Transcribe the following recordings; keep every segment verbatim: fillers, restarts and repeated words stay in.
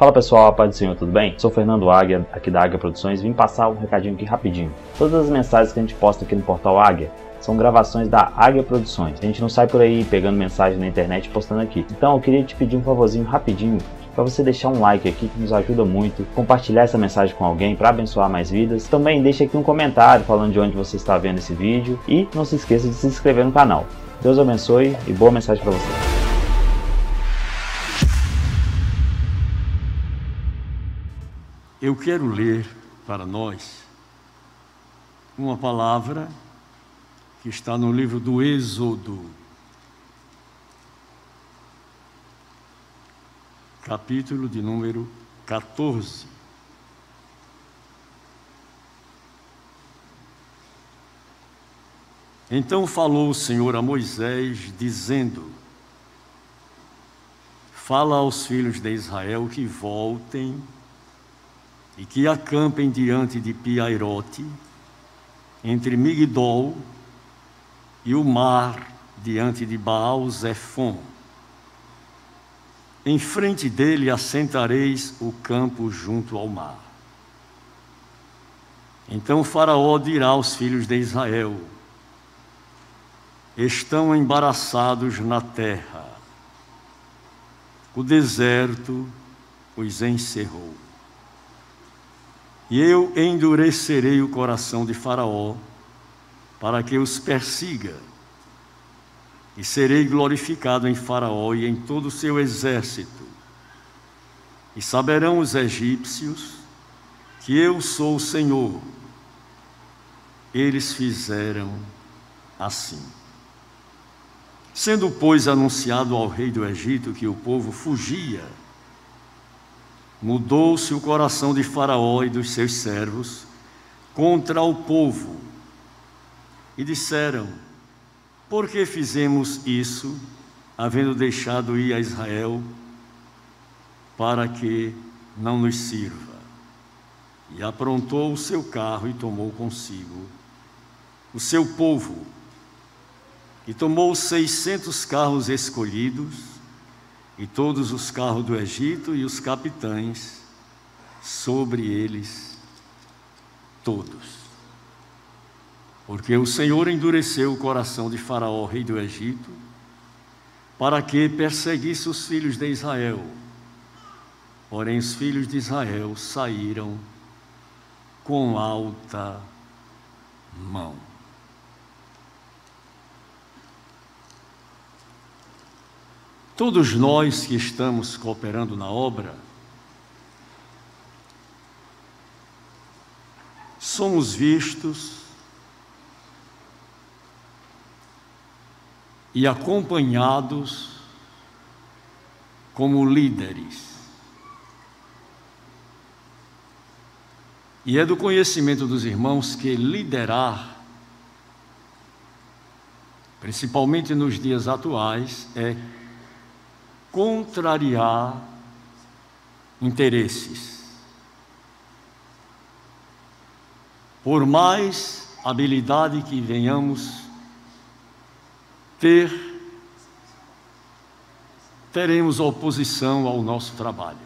Fala pessoal, a paz do Senhor, tudo bem? Sou Fernando Águia, aqui da Águia Produções, vim passar um recadinho aqui rapidinho. Todas as mensagens que a gente posta aqui no portal Águia são gravações da Águia Produções. A gente não sai por aí pegando mensagem na internet e postando aqui. Então eu queria te pedir um favorzinho rapidinho, para você deixar um like aqui que nos ajuda muito, compartilhar essa mensagem com alguém para abençoar mais vidas. Também deixa aqui um comentário falando de onde você está vendo esse vídeo e não se esqueça de se inscrever no canal. Deus abençoe e boa mensagem para você. Eu quero ler para nós uma palavra que está no livro do Êxodo, capítulo de número quatorze. Então falou o Senhor a Moisés, dizendo: fala aos filhos de Israel que voltem e que acampem diante de Pi-Hairote, entre Migdol e o mar, diante de Baal-Zefon. Em frente dele assentareis o campo junto ao mar. Então Faraó dirá aos filhos de Israel: estão embaraçados na terra, o deserto os encerrou. E eu endurecerei o coração de Faraó, para que os persiga, e serei glorificado em Faraó e em todo o seu exército. E saberão os egípcios que eu sou o Senhor. Eles fizeram assim. Sendo, pois, anunciado ao rei do Egito que o povo fugia, mudou-se o coração de Faraó e dos seus servos contra o povo, e disseram: por que fizemos isso, havendo deixado ir a Israel, para que não nos sirva? E aprontou o seu carro e tomou consigo o seu povo, e tomou seiscentos carros escolhidos, e todos os carros do Egito e os capitães, sobre eles todos. Porque o Senhor endureceu o coração de Faraó, rei do Egito, para que perseguisse os filhos de Israel. Porém, os filhos de Israel saíram com alta mão. Todos nós que estamos cooperando na obra, somos vistos e acompanhados como líderes. E é do conhecimento dos irmãos que liderar, principalmente nos dias atuais, é contrariar interesses. Por mais habilidade que venhamos ter, teremos oposição ao nosso trabalho.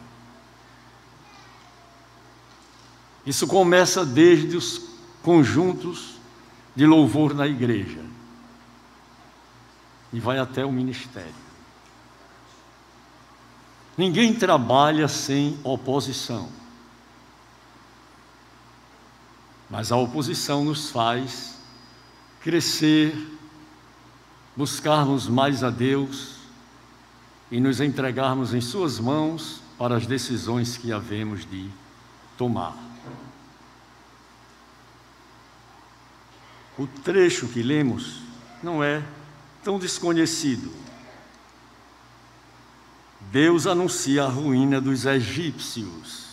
Isso começa desde os conjuntos de louvor na igreja e vai até o ministério. Ninguém trabalha sem oposição, mas a oposição nos faz crescer, buscarmos mais a Deus e nos entregarmos em suas mãos para as decisões que havemos de tomar. O trecho que lemos não é tão desconhecido. Deus anuncia a ruína dos egípcios.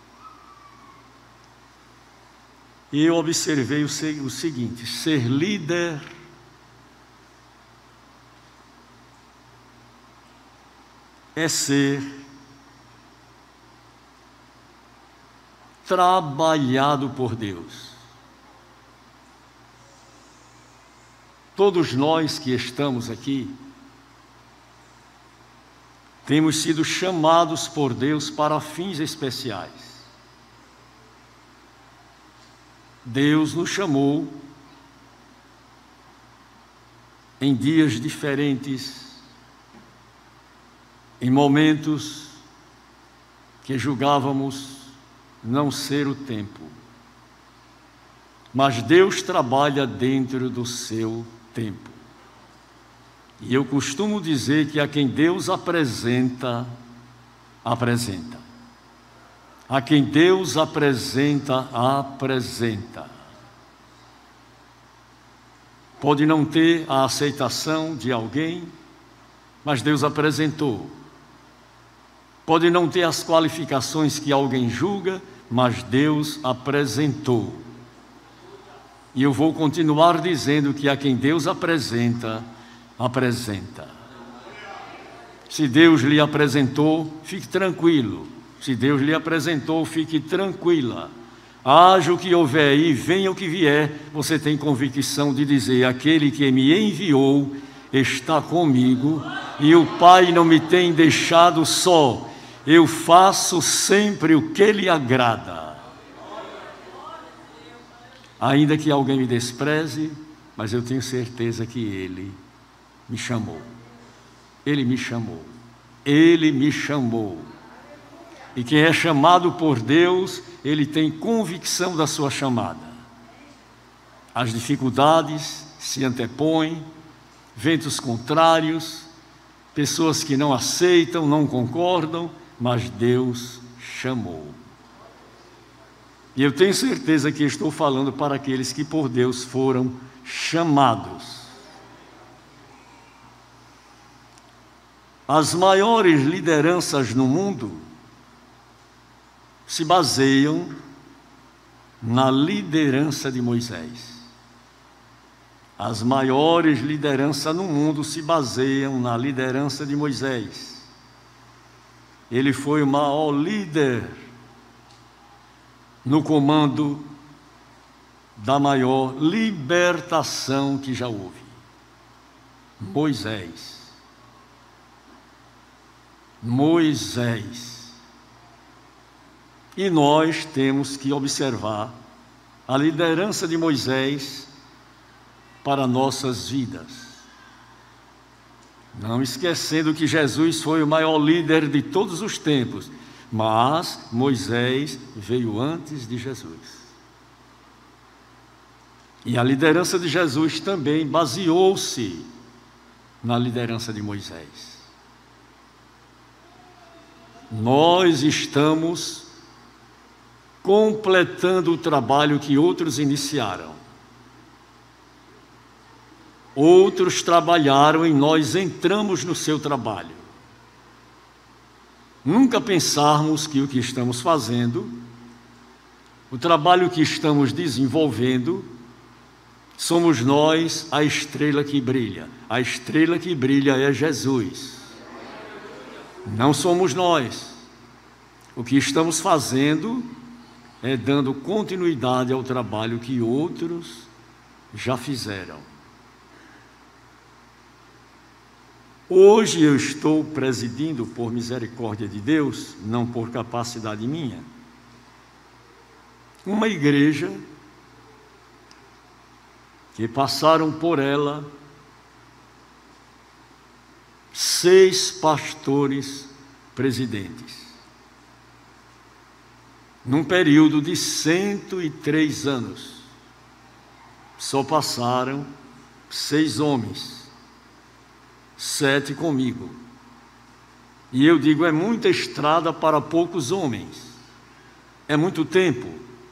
E eu observei o, se, o seguinte: ser líder é ser trabalhado por Deus. Todos nós que estamos aqui temos sido chamados por Deus para fins especiais. Deus nos chamou em dias diferentes, em momentos que julgávamos não ser o tempo. Mas Deus trabalha dentro do seu tempo. E eu costumo dizer que a quem Deus apresenta, apresenta. A quem Deus apresenta, apresenta. Pode não ter a aceitação de alguém, mas Deus apresentou. Pode não ter as qualificações que alguém julga, mas Deus apresentou. E eu vou continuar dizendo que a quem Deus apresenta, apresenta. Se Deus lhe apresentou, fique tranquilo. Se Deus lhe apresentou, fique tranquila. Haja o que houver e venha o que vier, você tem convicção de dizer: aquele que me enviou está comigo e o Pai não me tem deixado só. Eu faço sempre o que lhe agrada. Ainda que alguém me despreze, mas eu tenho certeza que Ele me chamou. Ele me chamou. Ele me chamou. E quem é chamado por Deus, ele tem convicção da sua chamada. As dificuldades se antepõem, ventos contrários, pessoas que não aceitam, não concordam, mas Deus chamou. E eu tenho certeza que estou falando para aqueles que por Deus foram chamados. As maiores lideranças no mundo se baseiam na liderança de Moisés. As maiores lideranças no mundo se baseiam na liderança de Moisés. Ele foi o maior líder no comando da maior libertação que já houve. Moisés. Moisés. E nós temos que observar a liderança de Moisés para nossas vidas. Não esquecendo que Jesus foi o maior líder de todos os tempos, mas Moisés veio antes de Jesus. E a liderança de Jesus também baseou-se na liderança de Moisés. Nós estamos completando o trabalho que outros iniciaram. Outros trabalharam e nós entramos no seu trabalho. Nunca pensarmos que o que estamos fazendo, o trabalho que estamos desenvolvendo, somos nós a estrela que brilha. A estrela que brilha é Jesus. Não somos nós. O que estamos fazendo é dando continuidade ao trabalho que outros já fizeram. Hoje eu estou presidindo, por misericórdia de Deus, não por capacidade minha, uma igreja que passaram por ela seis pastores presidentes. Num período de cento e três anos, só passaram seis homens, sete comigo. E eu digo, é muita estrada para poucos homens, é muito tempo.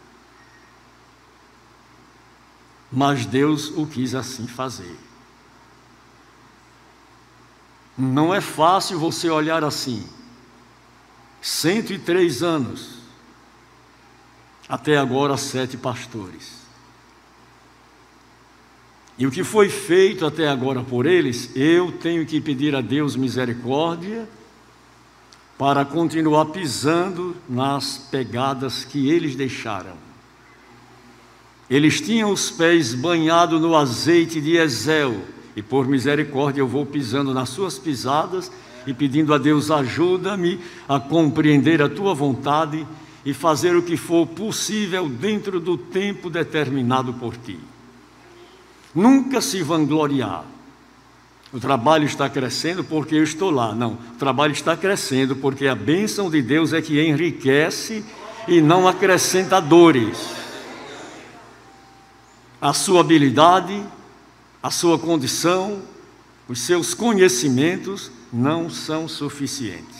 Mas Deus o quis assim fazer. Não é fácil você olhar assim, cento e três anos, até agora sete pastores. E o que foi feito até agora por eles, eu tenho que pedir a Deus misericórdia para continuar pisando nas pegadas que eles deixaram. Eles tinham os pés banhados no azeite de Ezel, e por misericórdia eu vou pisando nas suas pisadas, e pedindo a Deus: ajuda-me a compreender a tua vontade e fazer o que for possível dentro do tempo determinado por ti. Nunca se vangloriar. O trabalho está crescendo porque eu estou lá. Não, o trabalho está crescendo porque a bênção de Deus é que enriquece e não acrescenta dores. A sua habilidade, a sua condição, os seus conhecimentos não são suficientes.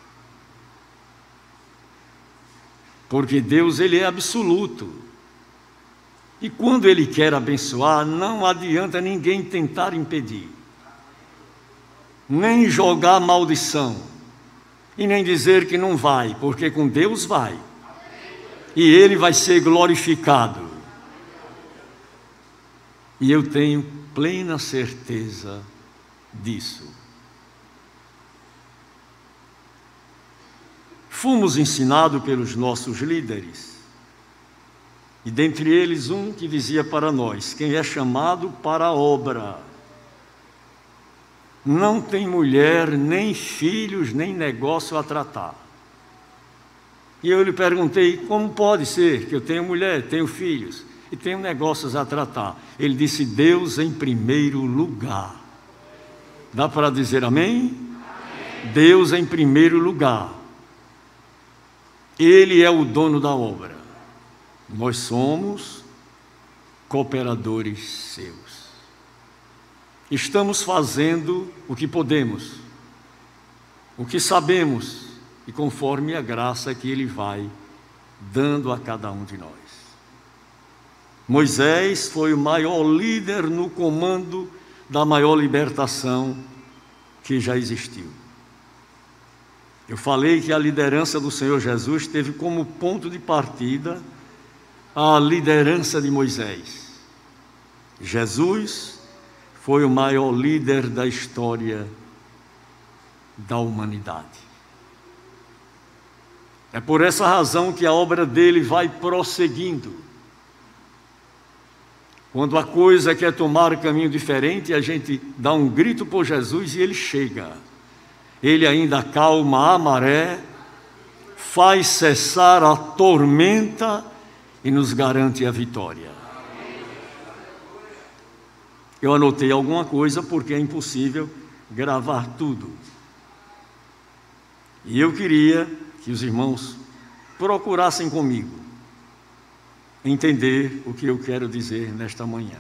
Porque Deus, Ele é absoluto. E quando Ele quer abençoar, não adianta ninguém tentar impedir. Nem jogar maldição. E nem dizer que não vai, porque com Deus vai. E Ele vai ser glorificado. E eu tenho plena certeza disso. Fomos ensinados pelos nossos líderes, e dentre eles um que dizia para nós: quem é chamado para a obra não tem mulher, nem filhos, nem negócio a tratar. E eu lhe perguntei: como pode ser que eu tenho mulher, tenho filhos e tenho negócios a tratar? Ele disse: Deus em primeiro lugar. Dá para dizer amém? Amém. Deus em primeiro lugar. Ele é o dono da obra. Nós somos cooperadores seus. Estamos fazendo o que podemos, o que sabemos, e conforme a graça que Ele vai dando a cada um de nós. Moisés foi o maior líder no comando da maior libertação que já existiu. Eu falei que a liderança do Senhor Jesus teve como ponto de partida a liderança de Moisés. Jesus foi o maior líder da história da humanidade. É por essa razão que a obra dele vai prosseguindo. Quando a coisa quer tomar um caminho diferente, a gente dá um grito por Jesus e ele chega. Ele ainda acalma a maré, faz cessar a tormenta e nos garante a vitória. Eu anotei alguma coisa porque é impossível gravar tudo. E eu queria que os irmãos procurassem comigo entender o que eu quero dizer nesta manhã.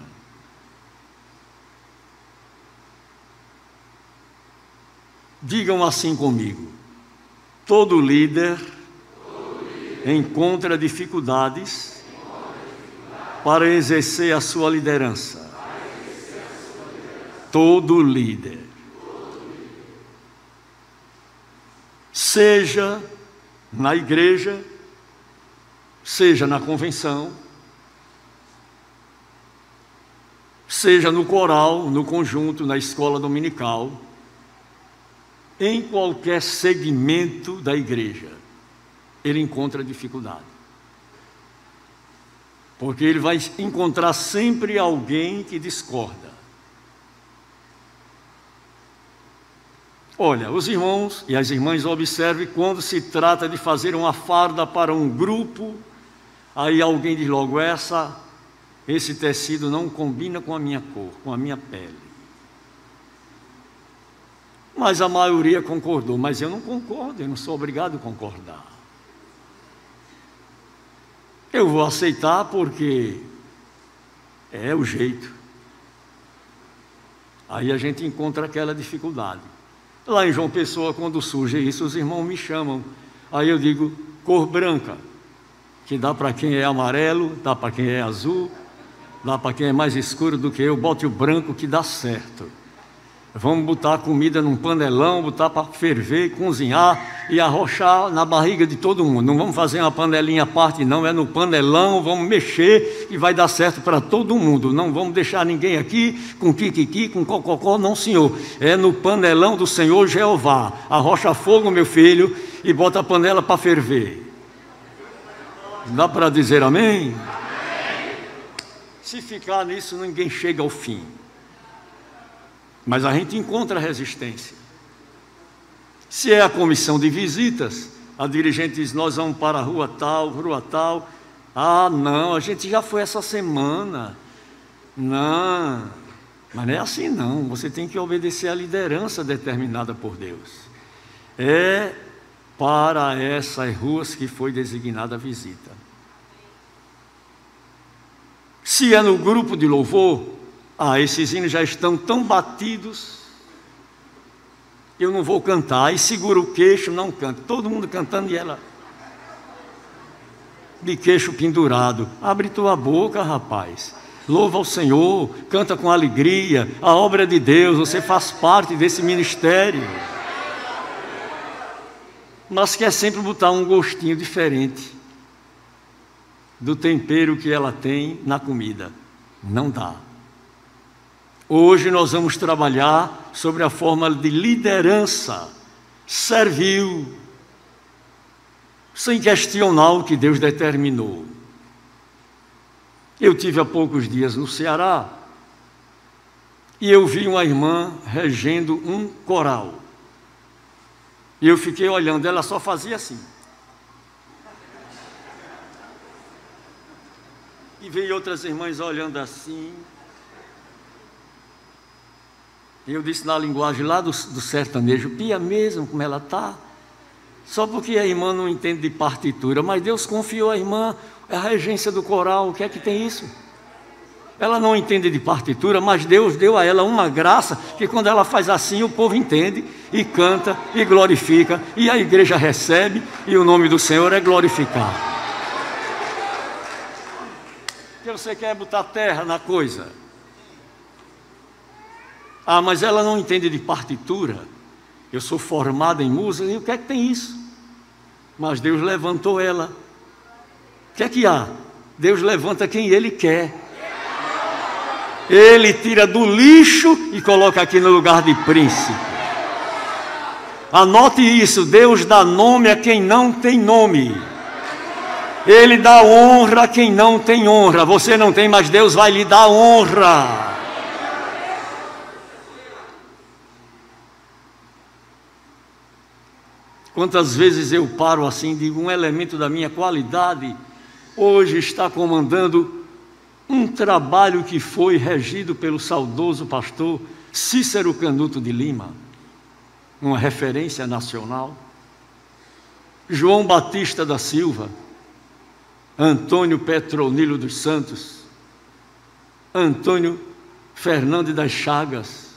Digam assim comigo: todo líder, todo líder encontra dificuldades, encontra dificuldades para exercer a sua liderança. Exercer a sua liderança. Todo líder. Todo líder. Seja na igreja, seja na convenção, seja no coral, no conjunto, na escola dominical, em qualquer segmento da igreja, ele encontra dificuldade. Porque ele vai encontrar sempre alguém que discorda. Olha, os irmãos e as irmãs observem quando se trata de fazer uma farda para um grupo, aí alguém diz logo: essa, esse tecido não combina com a minha cor, com a minha pele. Mas a maioria concordou, mas eu não concordo, eu não sou obrigado a concordar. Eu vou aceitar porque é o jeito. Aí a gente encontra aquela dificuldade. Lá em João Pessoa, quando surge isso, os irmãos me chamam. Aí eu digo: cor branca, que dá para quem é amarelo, dá para quem é azul, dá para quem é mais escuro do que eu, bote o branco que dá certo. Vamos botar a comida num panelão, botar para ferver, cozinhar e arrochar na barriga de todo mundo. Não vamos fazer uma panelinha à parte, não, é no panelão, vamos mexer e vai dar certo para todo mundo. Não vamos deixar ninguém aqui com kikiki, com cococó, não, senhor. É no panelão do Senhor Jeová. Arrocha fogo, meu filho, e bota a panela para ferver. Dá para dizer amém? Amém? Se ficar nisso, ninguém chega ao fim. Mas a gente encontra resistência. Se é a comissão de visitas, a dirigente diz, nós vamos para a rua tal, rua tal. Ah, não, a gente já foi essa semana. Não, mas não é assim não, você tem que obedecer à liderança determinada por Deus. É para essas ruas que foi designada a visita. Se é no grupo de louvor, ah, esses hinos já estão tão batidos, eu não vou cantar. Aí segura o queixo, não canta. Todo mundo cantando e ela de queixo pendurado. Abre tua boca, rapaz. Louva ao Senhor, canta com alegria. A obra é de Deus, você faz parte desse ministério. Mas quer sempre botar um gostinho diferente do tempero que ela tem na comida. Não dá. Hoje nós vamos trabalhar sobre a forma de liderança servil, sem questionar o que Deus determinou. Eu tive há poucos dias no Ceará e eu vi uma irmã regendo um coral. E eu fiquei olhando, ela só fazia assim. E veio outras irmãs olhando assim. E eu disse na linguagem lá do, do sertanejo, pia mesmo como ela está. Só porque a irmã não entende de partitura, mas Deus confiou a irmã a regência do coral. O que é que tem isso? Ela não entende de partitura, mas Deus deu a ela uma graça que quando ela faz assim, o povo entende e canta e glorifica, e a igreja recebe e o nome do Senhor é glorificado. Porque você quer botar terra na coisa. Ah, mas ela não entende de partitura. Eu sou formado em música, e o que é que tem isso? Mas Deus levantou ela. O que é que há? Deus levanta quem Ele quer. Ele tira do lixo e coloca aqui no lugar de príncipe. Anote isso, Deus dá nome a quem não tem nome. Ele dá honra a quem não tem honra. Você não tem, mas Deus vai lhe dar honra. Quantas vezes eu paro assim, digo, um elemento da minha qualidade hoje está comandando um trabalho que foi regido pelo saudoso pastor Cícero Canuto de Lima, uma referência nacional, João Batista da Silva, Antônio Petronilo dos Santos, Antônio Fernandes das Chagas,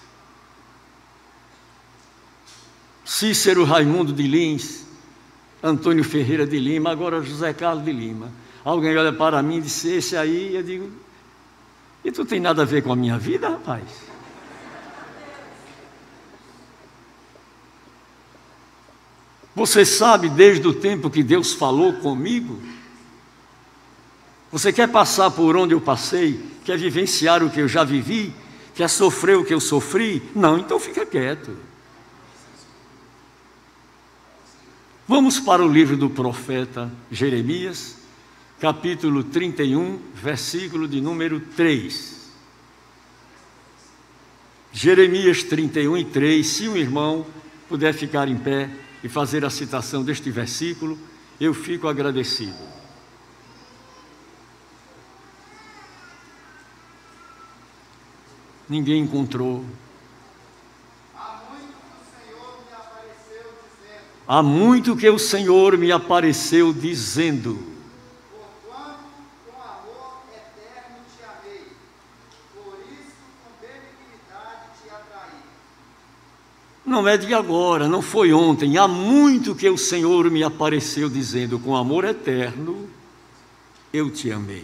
Cícero Raimundo de Lins, Antônio Ferreira de Lima, agora José Carlos de Lima. Alguém olha para mim e disse, esse aí, eu digo, e tu tem nada a ver com a minha vida, rapaz? Você sabe desde o tempo que Deus falou comigo? Você quer passar por onde eu passei? Quer vivenciar o que eu já vivi? Quer sofrer o que eu sofri? Não, então fica quieto. Vamos para o livro do profeta Jeremias, capítulo trinta e um, versículo de número três. Jeremias trinta e um e três, se um irmão puder ficar em pé e fazer a citação deste versículo, eu fico agradecido. Ninguém encontrou. Há muito que o Senhor me apareceu dizendo, porquanto com amor eterno te amei, por isso com benignidade te atraí. não é de agora, não foi ontem, há muito que o Senhor me apareceu dizendo, com amor eterno eu te amei.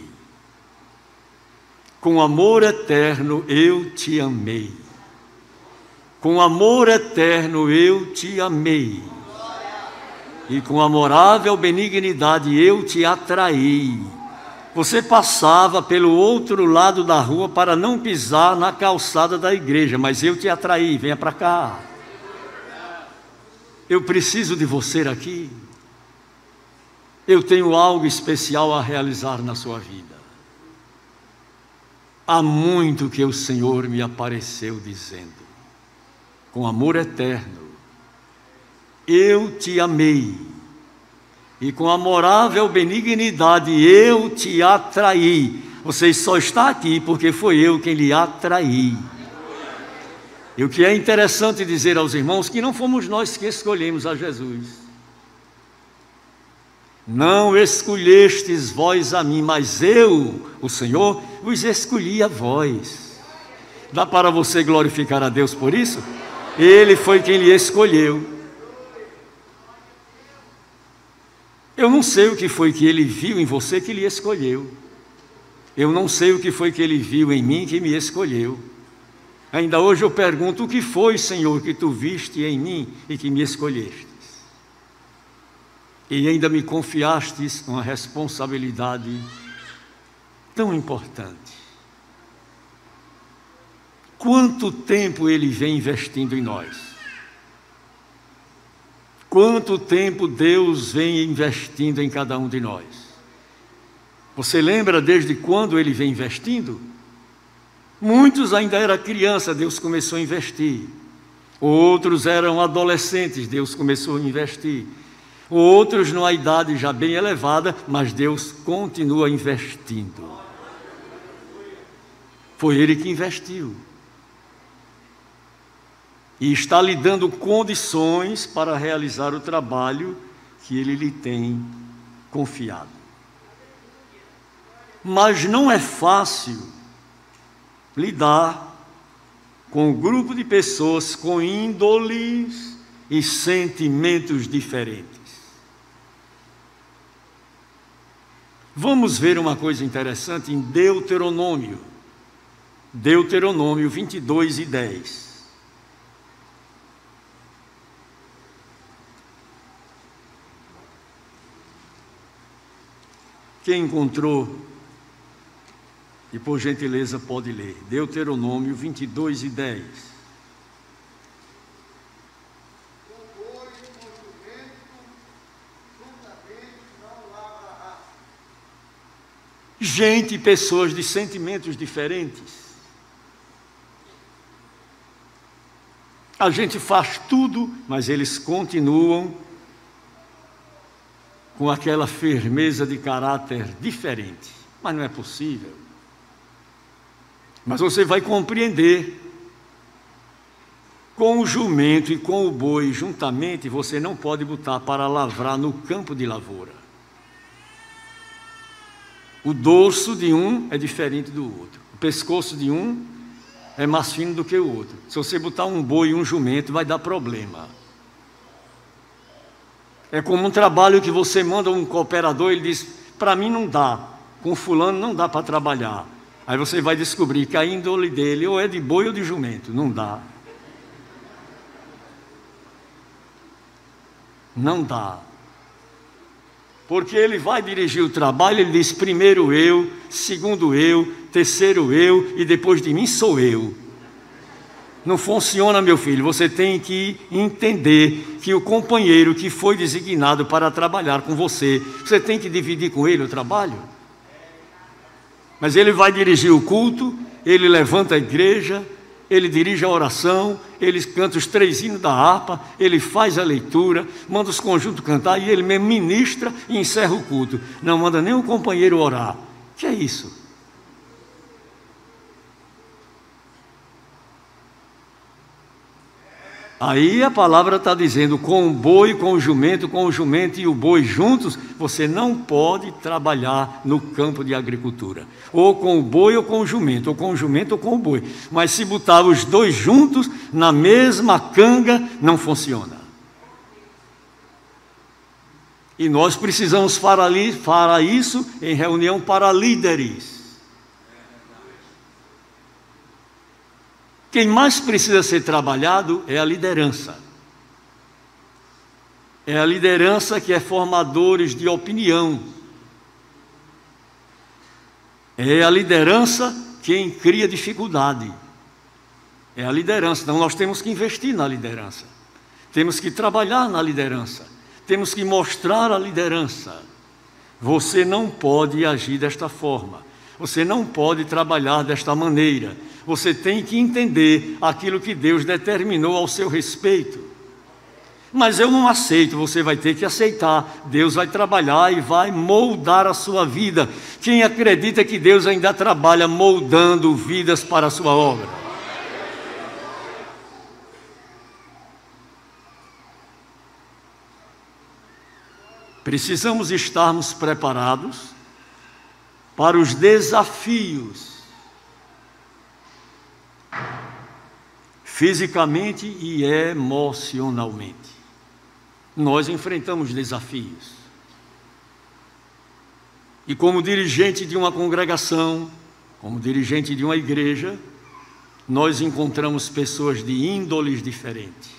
Com amor eterno eu te amei. Com amor eterno eu te amei. E com amorável benignidade eu te atraí. Você passava pelo outro lado da rua para não pisar na calçada da igreja, mas eu te atraí, venha para cá. Eu preciso de você aqui. Eu tenho algo especial a realizar na sua vida. Há muito que o Senhor me apareceu dizendo, com amor eterno eu te amei, e com amorável benignidade eu te atraí. Você só está aqui porque foi eu quem lhe atraí. E o que é interessante dizer aos irmãos, que não fomos nós que escolhemos a Jesus. Não escolhestes vós a mim, mas eu, o Senhor, vos escolhi a vós. Dá para você glorificar a Deus por isso? Ele foi quem lhe escolheu. Eu não sei o que foi que ele viu em você que lhe escolheu. Eu não sei o que foi que ele viu em mim que me escolheu. Ainda hoje eu pergunto, o que foi, Senhor, que tu viste em mim e que me escolhestes? E ainda me confiastes uma responsabilidade tão importante. Quanto tempo ele vem investindo em nós? Quanto tempo Deus vem investindo em cada um de nós? Você lembra desde quando ele vem investindo? Muitos ainda eram criança, Deus começou a investir. Outros eram adolescentes, Deus começou a investir. Outros numa idade já bem elevada, mas Deus continua investindo. Foi Ele que investiu. E está lhe dando condições para realizar o trabalho que Ele lhe tem confiado. Mas não é fácil lidar com um grupo de pessoas com índoles e sentimentos diferentes. Vamos ver uma coisa interessante em Deuteronômio, Deuteronômio vinte e dois e dez. Quem encontrou, e por gentileza pode ler, Deuteronômio vinte e dois e dez. Gente e pessoas de sentimentos diferentes. A gente faz tudo, mas eles continuam com aquela firmeza de caráter diferente. Mas não é possível. Mas você vai compreender, com o jumento e com o boi juntamente, você não pode botar para lavrar no campo de lavoura. O dorso de um é diferente do outro. O pescoço de um é mais fino do que o outro. Se você botar um boi e um jumento, vai dar problema. É como um trabalho que você manda um cooperador, ele diz, para mim não dá, com fulano não dá para trabalhar. Aí você vai descobrir que a índole dele ou é de boi ou de jumento, não dá. Não dá. Porque ele vai dirigir o trabalho, ele diz, primeiro eu, segundo eu, terceiro eu, e depois de mim sou eu. Não funciona, meu filho, você tem que entender que o companheiro que foi designado para trabalhar com você, você tem que dividir com ele o trabalho. Mas ele vai dirigir o culto, ele levanta a igreja, ele dirige a oração, ele canta os três hinos da harpa, ele faz a leitura, manda os conjuntos cantar e ele mesmo ministra e encerra o culto. Não manda nem o companheiro orar. O que é isso? Aí a palavra está dizendo, com o boi, com o jumento, com o jumento e o boi juntos, você não pode trabalhar no campo de agricultura. Ou com o boi ou com o jumento, ou com o jumento ou com o boi. Mas se botar os dois juntos, na mesma canga, não funciona. E nós precisamos falar isso em reunião para líderes. Quem mais precisa ser trabalhado é a liderança. É a liderança que é formadores de opinião. É a liderança quem cria dificuldade. É a liderança. Então nós temos que investir na liderança. Temos que trabalhar na liderança. Temos que mostrar a liderança. Você não pode agir desta forma. Você não pode trabalhar desta maneira. Você tem que entender aquilo que Deus determinou ao seu respeito. Mas eu não aceito. Você vai ter que aceitar. Deus vai trabalhar e vai moldar a sua vida. Quem acredita que Deus ainda trabalha moldando vidas para a sua obra? Precisamos estarmos preparados para os desafios, fisicamente e emocionalmente. Nós enfrentamos desafios. E como dirigente de uma congregação, como dirigente de uma igreja, nós encontramos pessoas de índoles diferentes.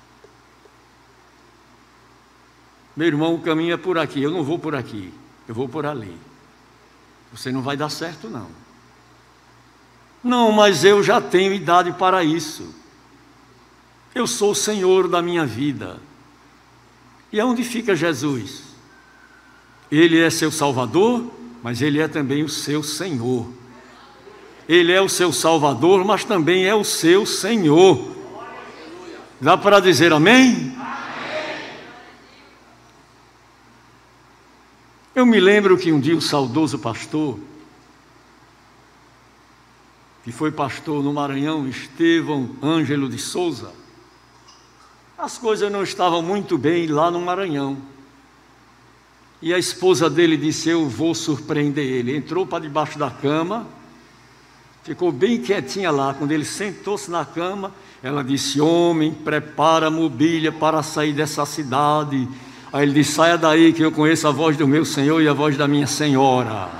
Meu irmão, o caminho é por aqui, eu não vou por aqui, eu vou por ali. Você não vai dar certo, não. Não, mas eu já tenho idade para isso. Eu sou o Senhor da minha vida. E aonde fica Jesus? Ele é seu Salvador, mas Ele é também o seu Senhor. Ele é o seu Salvador, mas também é o seu Senhor. Dá para dizer amém? Eu me lembro que um dia o saudoso pastor, que foi pastor no Maranhão, Estevão Ângelo de Souza, as coisas não estavam muito bem lá no Maranhão. E a esposa dele disse: eu vou surpreender ele. Entrou para debaixo da cama, ficou bem quietinha lá. Quando ele sentou-se na cama, ela disse: homem, prepara a mobília para sair dessa cidade. Aí ele disse: saia daí que eu conheço a voz do meu Senhor e a voz da minha senhora.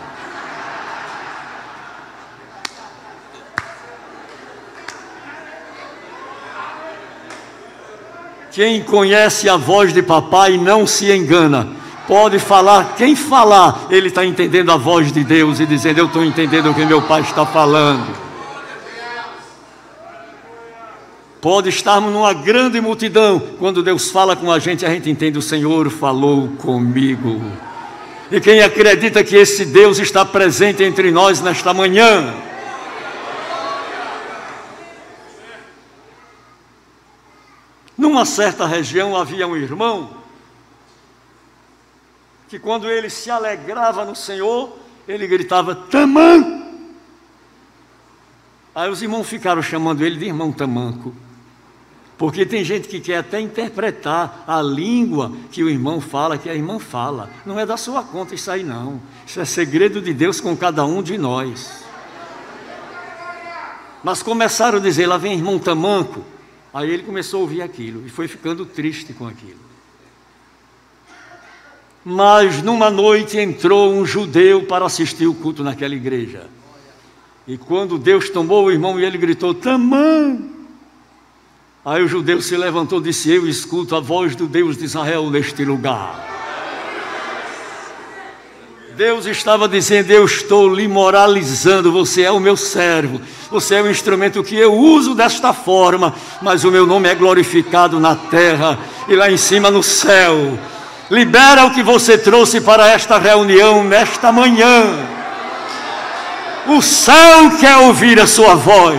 Quem conhece a voz de papai não se engana. Pode falar, quem falar, ele está entendendo a voz de Deus e dizendo: eu estou entendendo o que meu pai está falando. Pode estarmos numa grande multidão, quando Deus fala com a gente, a gente entende: o Senhor falou comigo. E quem acredita que esse Deus está presente entre nós nesta manhã? Numa certa região havia um irmão que, quando ele se alegrava no Senhor, ele gritava: tamanco. Aí os irmãos ficaram chamando ele de irmão tamanco, porque tem gente que quer até interpretar a língua que o irmão fala, que a irmã fala. Não é da sua conta isso aí, não. Isso é segredo de Deus com cada um de nós. Mas começaram a dizer: lá vem irmão tamanco. Aí ele começou a ouvir aquilo e foi ficando triste com aquilo. Mas numa noite entrou um judeu para assistir o culto naquela igreja. E quando Deus tomou o irmão e ele gritou: tamanco. Aí o judeu se levantou e disse: eu escuto a voz do Deus de Israel neste lugar. Deus estava dizendo: eu estou lhe moralizando, você é o meu servo, você é o instrumento que eu uso desta forma, mas o meu nome é glorificado na terra e lá em cima no céu. Libera o que você trouxe para esta reunião nesta manhã. O céu quer ouvir a sua voz.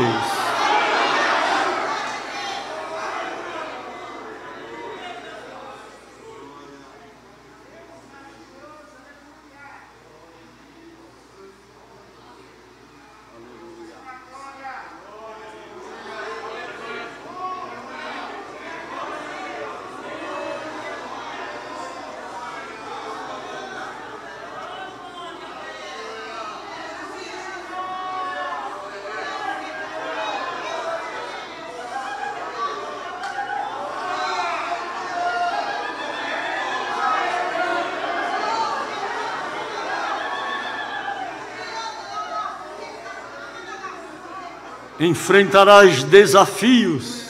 Enfrentarás desafios,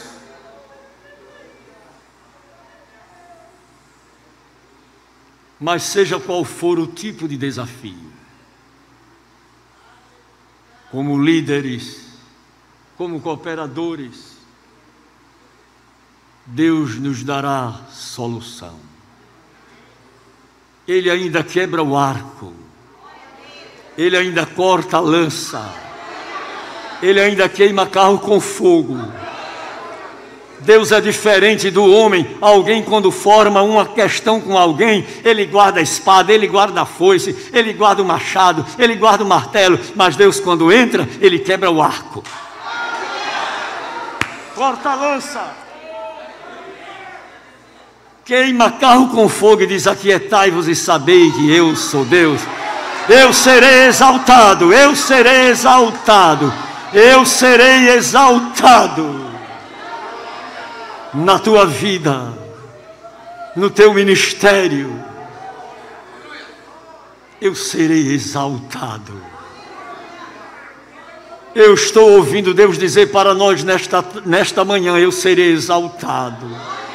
mas seja qual for o tipo de desafio, como líderes, como cooperadores, Deus nos dará solução. Ele ainda quebra o arco, Ele ainda corta a lança, Ele ainda queima carro com fogo. Deus é diferente do homem. Alguém, quando forma uma questão com alguém, ele guarda a espada, ele guarda a foice, ele guarda o machado, ele guarda o martelo. Mas Deus, quando entra, ele quebra o arco. Corta a lança. Queima carro com fogo e diz: aquietai-vos e sabei que eu sou Deus. Eu serei exaltado, eu serei exaltado, eu serei exaltado na tua vida, no teu ministério. Eu serei exaltado. Eu estou ouvindo Deus dizer para nós nesta, nesta manhã: eu serei exaltado.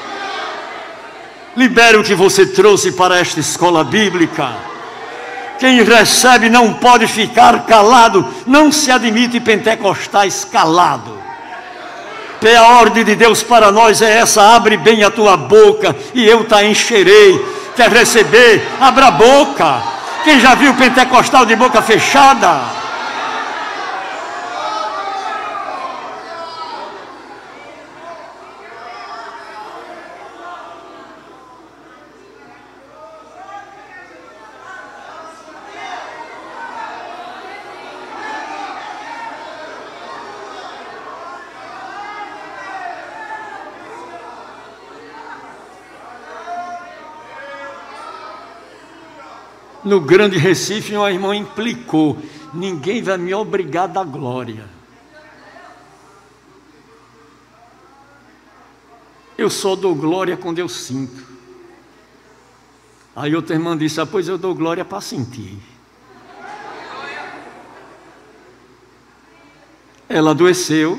Libere o que você trouxe para esta escola bíblica. Quem recebe não pode ficar calado. Não se admite pentecostais calado. E a ordem de Deus para nós é essa: abre bem a tua boca e eu te encherei. Quer receber? Abra a boca. Quem já viu pentecostal de boca fechada? No Grande Recife, uma irmã implicou: ninguém vai me obrigar a dar glória. Eu só dou glória quando eu sinto. Aí outra irmã disse: ah, pois eu dou glória para sentir. Ela adoeceu.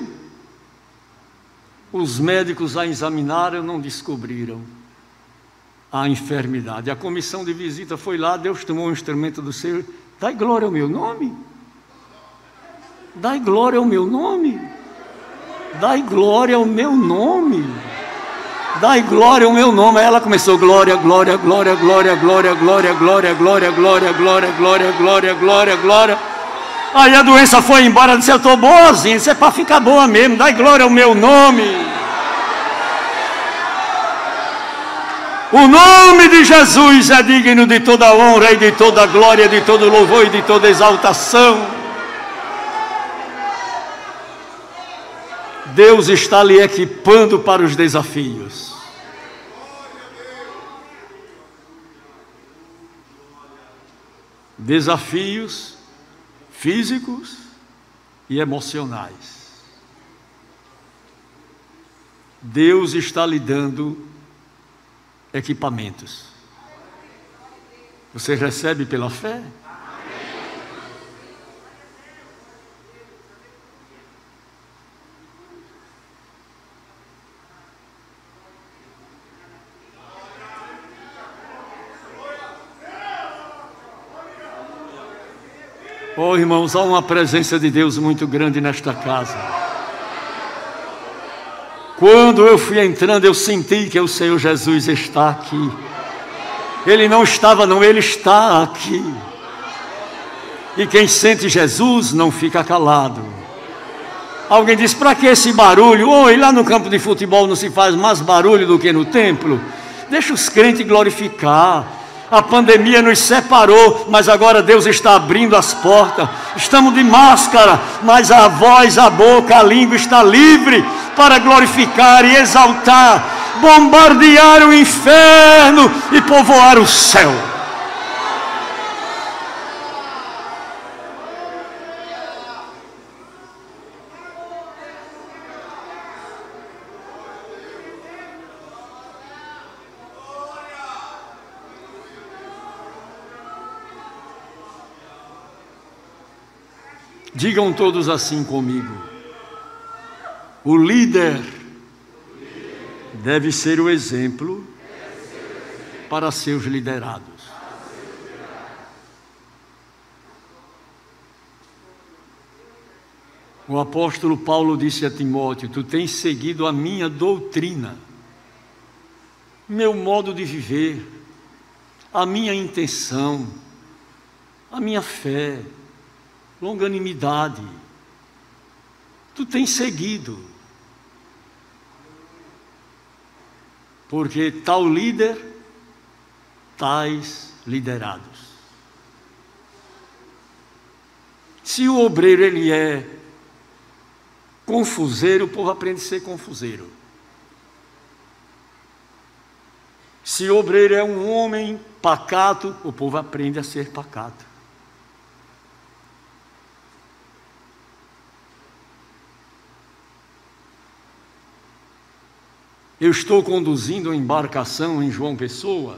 Os médicos a examinaram, não descobriram a enfermidade. A comissão de visita foi lá, Deus tomou um instrumento do Senhor. Dai glória ao meu nome. Dai glória ao meu nome. Dai glória ao meu nome. Dai glória ao meu nome. Aí ela começou: glória, glória, glória, glória, glória, glória, glória, glória, glória, glória, glória, glória, glória, glória. Aí a doença foi embora. Disse: eu estou boazinha. Isso é para ficar boa mesmo. Dai glória ao meu nome. O nome de Jesus é digno de toda honra e de toda glória, de todo louvor e de toda exaltação. Deus está lhe equipando para os desafios. Desafios físicos e emocionais. Deus está lhe dando equipamentos. Você recebe pela fé? Oh, irmãos, há uma presença de Deus muito grande nesta casa. Quando eu fui entrando, eu senti que o Senhor Jesus está aqui. Ele não estava, não, Ele está aqui. E quem sente Jesus não fica calado. Alguém diz: para que esse barulho? Oi, lá no campo de futebol não se faz mais barulho do que no templo. Deixa os crentes glorificar. A pandemia nos separou, mas agora Deus está abrindo as portas. Estamos de máscara, mas a voz, a boca, a língua está livre para glorificar e exaltar, bombardear o inferno e povoar o céu. Digam todos assim comigo: o líder deve ser o exemplo para seus liderados. O apóstolo Paulo disse a Timóteo: tu tens seguido a minha doutrina, meu modo de viver, a minha intenção, a minha fé, longanimidade. Tu tens seguido. Porque tal líder, tais liderados. Se o obreiro ele é confuseiro, o povo aprende a ser confuseiro. Se o obreiro é um homem pacato, o povo aprende a ser pacato. Eu estou conduzindo uma embarcação em João Pessoa,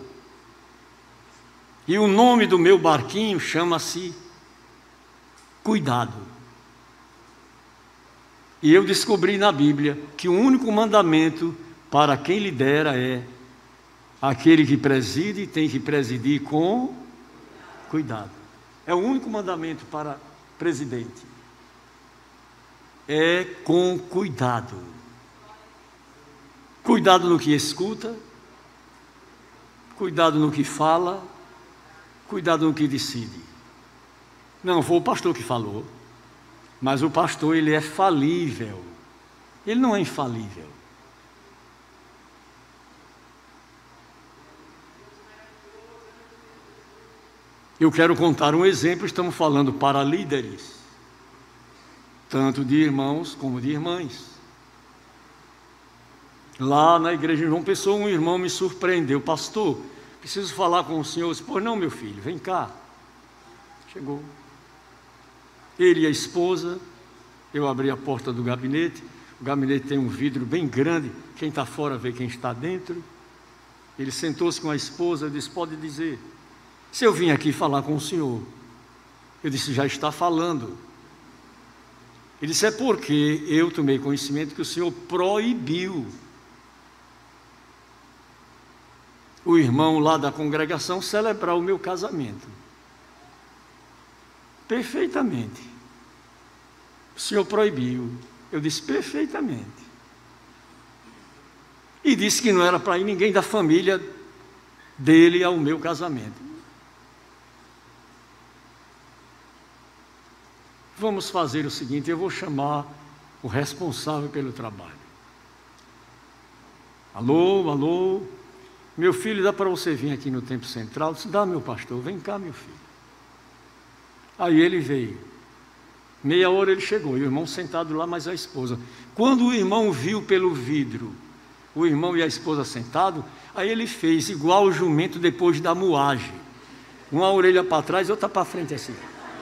e o nome do meu barquinho chama-se Cuidado. E eu descobri na Bíblia que o único mandamento para quem lidera é: aquele que preside tem que presidir com cuidado. É o único mandamento para presidente. É com cuidado. Cuidado no que escuta, cuidado no que fala, cuidado no que decide. Não foi o pastor que falou, mas o pastor ele é falível. Ele não é infalível. Eu quero contar um exemplo, estamos falando para líderes, tanto de irmãos como de irmãs. Lá na igreja de João Pessoa, um irmão me surpreendeu: pastor, preciso falar com o senhor. Eu disse: pois não, meu filho, vem cá. Chegou. Ele e a esposa, eu abri a porta do gabinete, o gabinete tem um vidro bem grande, quem está fora vê quem está dentro. Ele sentou-se com a esposa, eu disse: pode dizer. Se eu vim aqui falar com o senhor. Eu disse: já está falando. Ele disse: é porque eu tomei conhecimento que o senhor proibiu o irmão lá da congregação celebrar o meu casamento. Perfeitamente. O senhor proibiu. Eu disse: perfeitamente. E disse que não era para ir ninguém da família dele ao meu casamento. Vamos fazer o seguinte: eu vou chamar o responsável pelo trabalho. Alô, alô, meu filho, dá para você vir aqui no Templo Central? Eu disse: dá, meu pastor, vem cá, meu filho. Aí ele veio. Meia hora ele chegou, e o irmão sentado lá, mas a esposa. Quando o irmão viu pelo vidro o irmão e a esposa sentados, aí ele fez igual o jumento depois da moagem. Uma orelha para trás, outra para frente assim.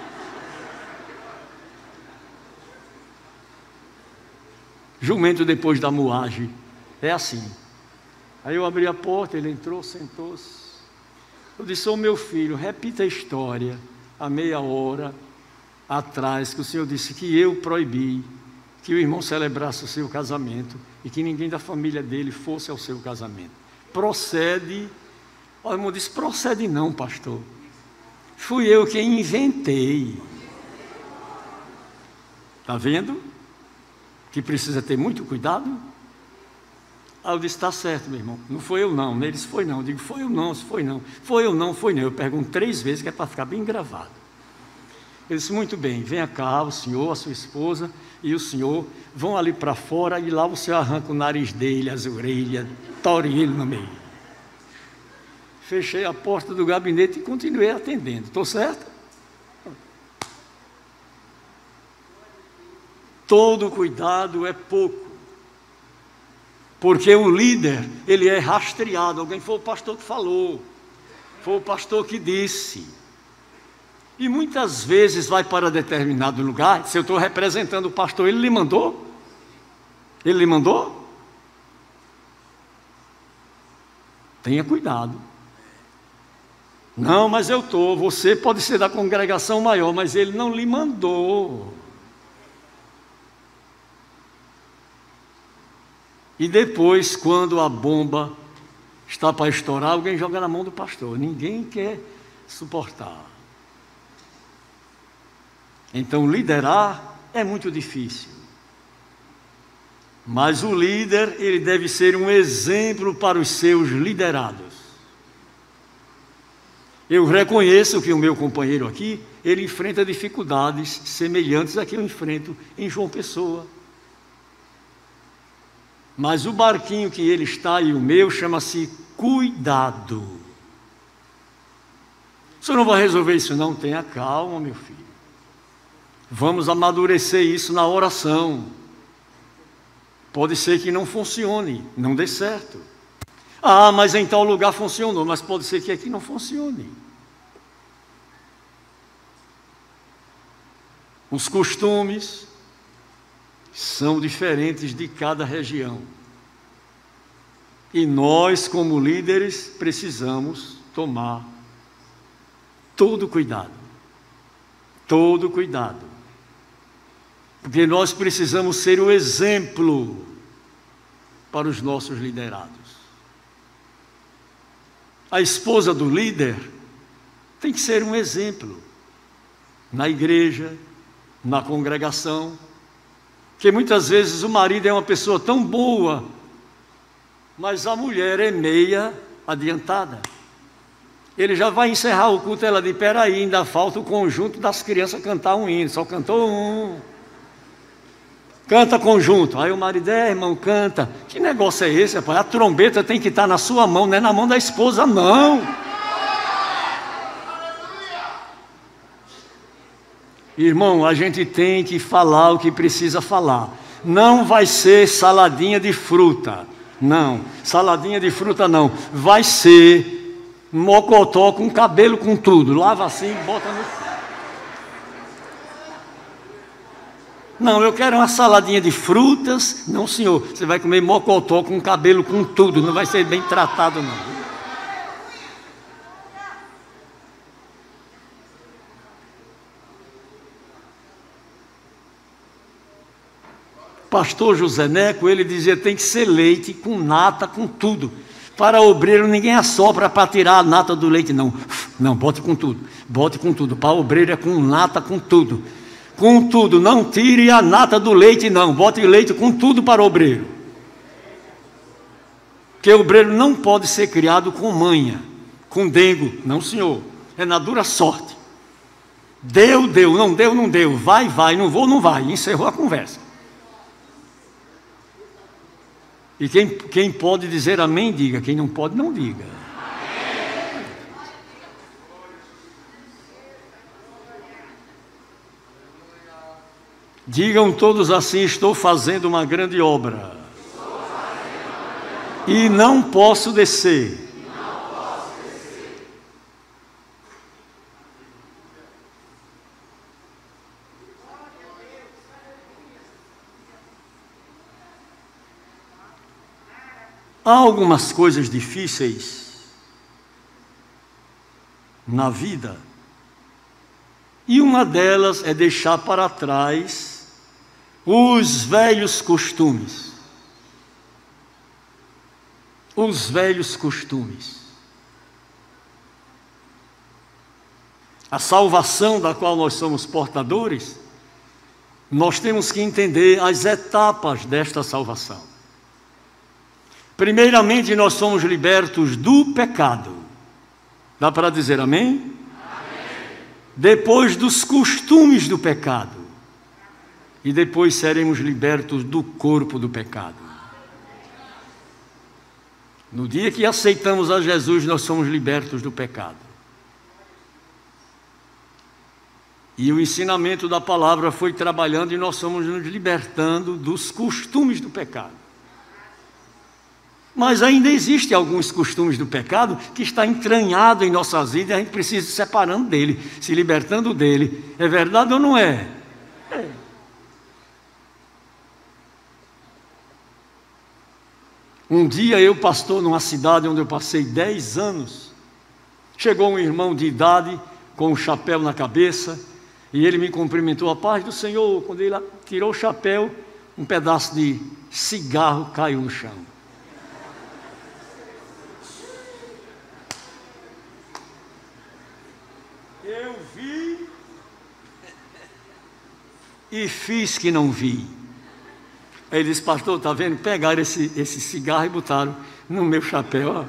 Jumento depois da moagem, é assim. Aí eu abri a porta, ele entrou, sentou-se. Eu disse: ô meu filho, repita a história, há meia hora atrás, que o senhor disse que eu proibi que o irmão celebrasse o seu casamento e que ninguém da família dele fosse ao seu casamento. Procede? O irmão disse: procede não, pastor. Fui eu quem inventei. Está vendo? Que precisa ter muito cuidado. Aí eu disse: está certo, meu irmão, não foi eu não. Ele disse: foi não. Eu digo: foi eu não, se foi não. Foi eu não, foi não. Eu pergunto três vezes, que é para ficar bem gravado. Ele disse: muito bem, venha cá, o senhor, a sua esposa e o senhor vão ali para fora, e lá você arranca o nariz dele, as orelhas, tore ele no meio. Fechei a porta do gabinete e continuei atendendo. Estou certo? Todo cuidado é pouco, porque o líder, ele é rastreado. Alguém foi o pastor que falou, foi o pastor que disse, e muitas vezes vai para determinado lugar. Se eu estou representando o pastor, ele lhe mandou? Ele lhe mandou? Tenha cuidado. Não, mas eu estou, você pode ser da congregação maior, mas ele não lhe mandou. E depois, quando a bomba está para estourar, alguém joga na mão do pastor. Ninguém quer suportar. Então, liderar é muito difícil. Mas o líder, ele deve ser um exemplo para os seus liderados. Eu reconheço que o meu companheiro aqui, ele enfrenta dificuldades semelhantes a que eu enfrento em João Pessoa. Mas o barquinho que ele está e o meu chama-se cuidado. O senhor não vai resolver isso não? Tenha calma, meu filho. Vamos amadurecer isso na oração. Pode ser que não funcione, não dê certo. Ah, mas em tal lugar funcionou, mas pode ser que aqui não funcione. Os costumes são diferentes de cada região. E nós, como líderes, precisamos tomar todo cuidado. Todo cuidado. Porque nós precisamos ser o exemplo para os nossos liderados. A esposa do líder tem que ser um exemplo na igreja, na congregação, porque muitas vezes o marido é uma pessoa tão boa, mas a mulher é meia adiantada. Ele já vai encerrar o culto, ela diz, peraí, ainda falta o conjunto das crianças cantar um hino, só cantou um. Canta conjunto. Aí o marido, é irmão, canta. Que negócio é esse, rapaz? A trombeta tem que estar na sua mão, não é na mão da esposa, não. Irmão, a gente tem que falar o que precisa falar. Não vai ser saladinha de fruta. Não, saladinha de fruta não. Vai ser mocotó com cabelo com tudo. Lava assim, bota no... Não, eu quero uma saladinha de frutas. Não, senhor, você vai comer mocotó com cabelo com tudo. Não vai ser bem tratado, não. Pastor José Neco, ele dizia, tem que ser leite com nata, com tudo. Para obreiro, ninguém assopra para tirar a nata do leite, não. Não, bote com tudo, bote com tudo. Para obreiro é com nata, com tudo. Com tudo, não tire a nata do leite, não. Bote leite com tudo para o obreiro. Porque o obreiro não pode ser criado com manha, com dengo. Não, senhor. É na dura sorte. Deu, deu, não deu, não deu. Vai, vai, não vou, não vai. Encerrou a conversa. E quem, quem pode dizer amém, diga. Quem não pode, não diga. Digam todos assim, estou fazendo uma grande obra. E não posso descer. Há algumas coisas difíceis na vida, e uma delas é deixar para trás os velhos costumes. Os velhos costumes. A salvação da qual nós somos portadores, nós temos que entender as etapas desta salvação. Primeiramente, nós somos libertos do pecado. Dá para dizer amém? Amém. Depois dos costumes do pecado. E depois seremos libertos do corpo do pecado. No dia que aceitamos a Jesus, nós somos libertos do pecado. E o ensinamento da palavra foi trabalhando e nós somos nos libertando dos costumes do pecado. Mas ainda existem alguns costumes do pecado que está entranhado em nossas vidas e a gente precisa se separando dele, se libertando dele. É verdade ou não é? É. Um dia eu, pastor, numa cidade onde eu passei dez anos, chegou um irmão de idade com um chapéu na cabeça e ele me cumprimentou, a paz do Senhor. Quando ele tirou o chapéu, um pedaço de cigarro caiu no chão. Eu vi e fiz que não vi. Aí ele disse, pastor, está vendo? Pegaram esse, esse cigarro e botaram no meu chapéu. Ó.